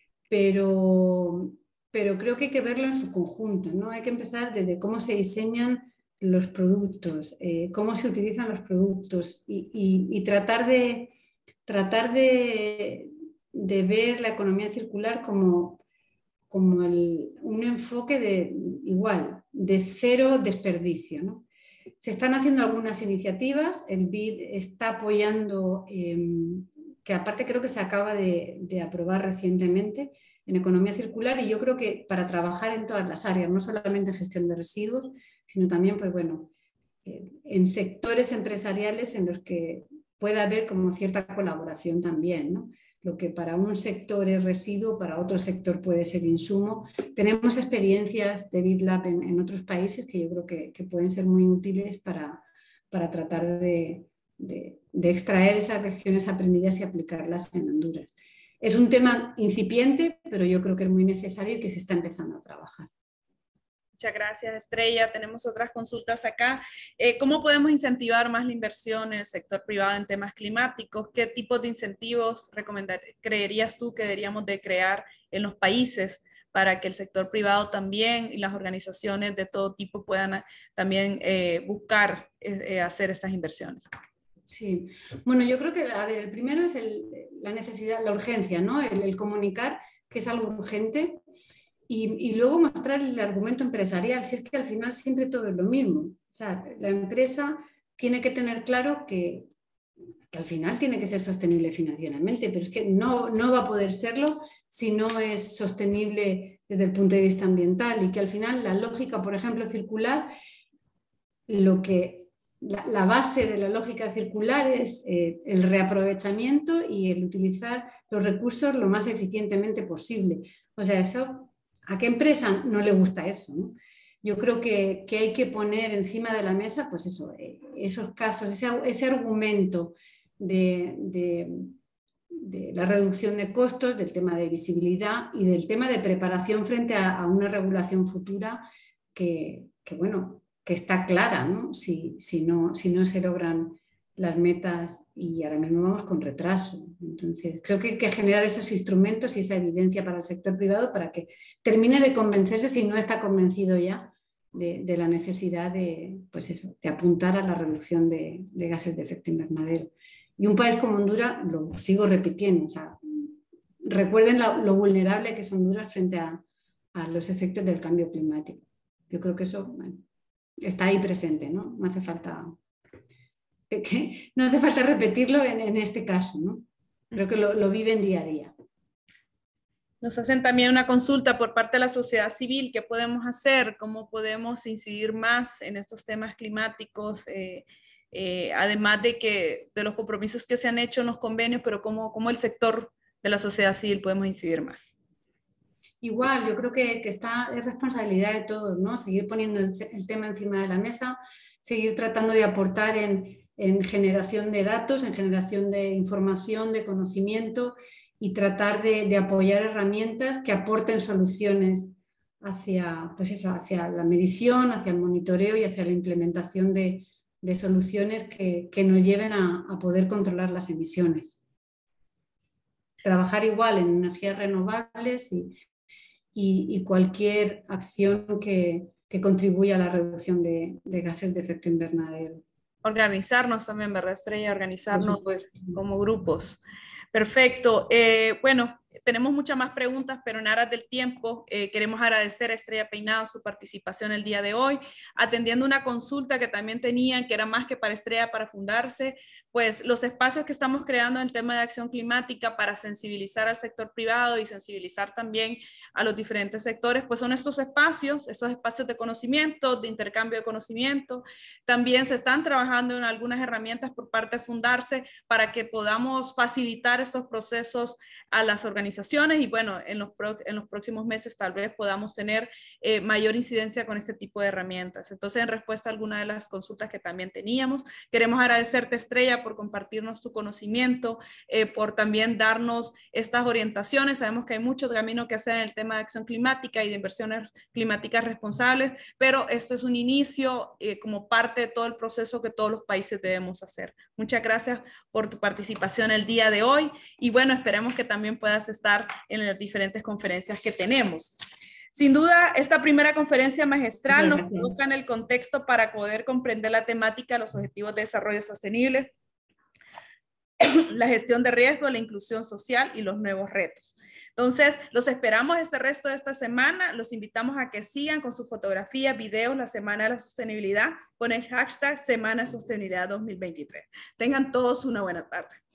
pero, pero creo que hay que verlo en su conjunto, ¿no? Hay que empezar desde cómo se diseñan los productos, eh, cómo se utilizan los productos y, y, y tratar de, tratar de, de ver la economía circular como, como el, un enfoque de, igual, de cero desperdicio, ¿no? Se están haciendo algunas iniciativas, el B I D está apoyando, eh, que aparte creo que se acaba de, de aprobar recientemente, en economía circular, y yo creo que para trabajar en todas las áreas, no solamente en gestión de residuos, sino también, pues bueno, eh, en sectores empresariales en los que pueda haber como cierta colaboración también, ¿no? Lo que para un sector es residuo, para otro sector puede ser insumo. Tenemos experiencias de BitLab en, en otros países que yo creo que, que pueden ser muy útiles para, para tratar de, de, de extraer esas lecciones aprendidas y aplicarlas en Honduras. Es un tema incipiente, pero yo creo que es muy necesario y que se está empezando a trabajar. Muchas gracias, Estrella. Tenemos otras consultas acá. Eh, ¿Cómo podemos incentivar más la inversión en el sector privado en temas climáticos? ¿Qué tipo de incentivos recomendar, creerías tú que deberíamos de crear en los países para que el sector privado también y las organizaciones de todo tipo puedan también eh, buscar eh, hacer estas inversiones? Sí, bueno, yo creo que a ver, el primero es el, la necesidad, la urgencia, ¿no? El, el comunicar que es algo urgente y, y luego mostrar el argumento empresarial, si es que al final siempre todo es lo mismo. O sea, la empresa tiene que tener claro que, que al final tiene que ser sostenible financieramente, pero es que no, no va a poder serlo si no es sostenible desde el punto de vista ambiental y que al final la lógica, por ejemplo, circular, lo que... La, la base de la lógica circular es eh, el reaprovechamiento y el utilizar los recursos lo más eficientemente posible. O sea, eso, ¿a qué empresa no le gusta eso, ¿no? Yo creo que, que hay que poner encima de la mesa, pues eso, eh, esos casos, ese, ese argumento de, de, de la reducción de costos, del tema de visibilidad y del tema de preparación frente a, a una regulación futura que, que bueno, que está clara, ¿no? Si, si no, si no se logran las metas y ahora mismo vamos con retraso. Entonces, creo que hay que generar esos instrumentos y esa evidencia para el sector privado para que termine de convencerse, si no está convencido ya, de, de la necesidad de, pues eso, de apuntar a la reducción de, de gases de efecto invernadero. Y un país como Honduras, lo sigo repitiendo, o sea, recuerden lo, lo vulnerable que es Honduras frente a, a los efectos del cambio climático. Yo creo que eso... Bueno, está ahí presente, ¿no? No hace falta, que, no hace falta repetirlo en, en este caso, ¿no? Creo que lo, lo viven día a día. Nos hacen también una consulta por parte de la sociedad civil. ¿Qué podemos hacer? ¿Cómo podemos incidir más en estos temas climáticos? Eh, eh, además de, que, de los compromisos que se han hecho en los convenios, pero cómo, cómo el sector de la sociedad civil podemos incidir más. Igual, yo creo que, que está, es responsabilidad de todos, ¿no? Seguir poniendo el, el tema encima de la mesa, seguir tratando de aportar en, en generación de datos, en generación de información, de conocimiento y tratar de, de apoyar herramientas que aporten soluciones hacia, pues eso, hacia la medición, hacia el monitoreo y hacia la implementación de, de soluciones que, que nos lleven a, a poder controlar las emisiones. Trabajar igual en energías renovables y Y, y cualquier acción que, que contribuya a la reducción de, de gases de efecto invernadero. Organizarnos también, ¿verdad, Estrella? Organizarnos como grupos. Perfecto. Eh, bueno, tenemos muchas más preguntas, pero en aras del tiempo eh, queremos agradecer a Estrella Peinado su participación el día de hoy, atendiendo una consulta que también tenían, que era más que para Estrella para fundarse, pues los espacios que estamos creando en el tema de acción climática para sensibilizar al sector privado y sensibilizar también a los diferentes sectores, pues son estos espacios, estos espacios de conocimiento, de intercambio de conocimiento. También se están trabajando en algunas herramientas por parte de Fundarse para que podamos facilitar estos procesos a las organizaciones organizaciones y bueno, en los, pro, en los próximos meses tal vez podamos tener eh, mayor incidencia con este tipo de herramientas. Entonces, en respuesta a alguna de las consultas que también teníamos, queremos agradecerte, Estrella, por compartirnos tu conocimiento, eh, por también darnos estas orientaciones. Sabemos que hay mucho camino que hacer en el tema de acción climática y de inversiones climáticas responsables, pero esto es un inicio eh, como parte de todo el proceso que todos los países debemos hacer. Muchas gracias por tu participación el día de hoy y bueno, esperemos que también puedas estar en las diferentes conferencias que tenemos. Sin duda, esta primera conferencia magistral nos coloca en el contexto para poder comprender la temática de los Objetivos de Desarrollo Sostenible, la gestión de riesgo, la inclusión social y los nuevos retos. Entonces, los esperamos este resto de esta semana. Los invitamos a que sigan con su fotografía, videos, la Semana de la Sostenibilidad con el hashtag Semana Sostenibilidad dos mil veintitrés. Tengan todos una buena tarde.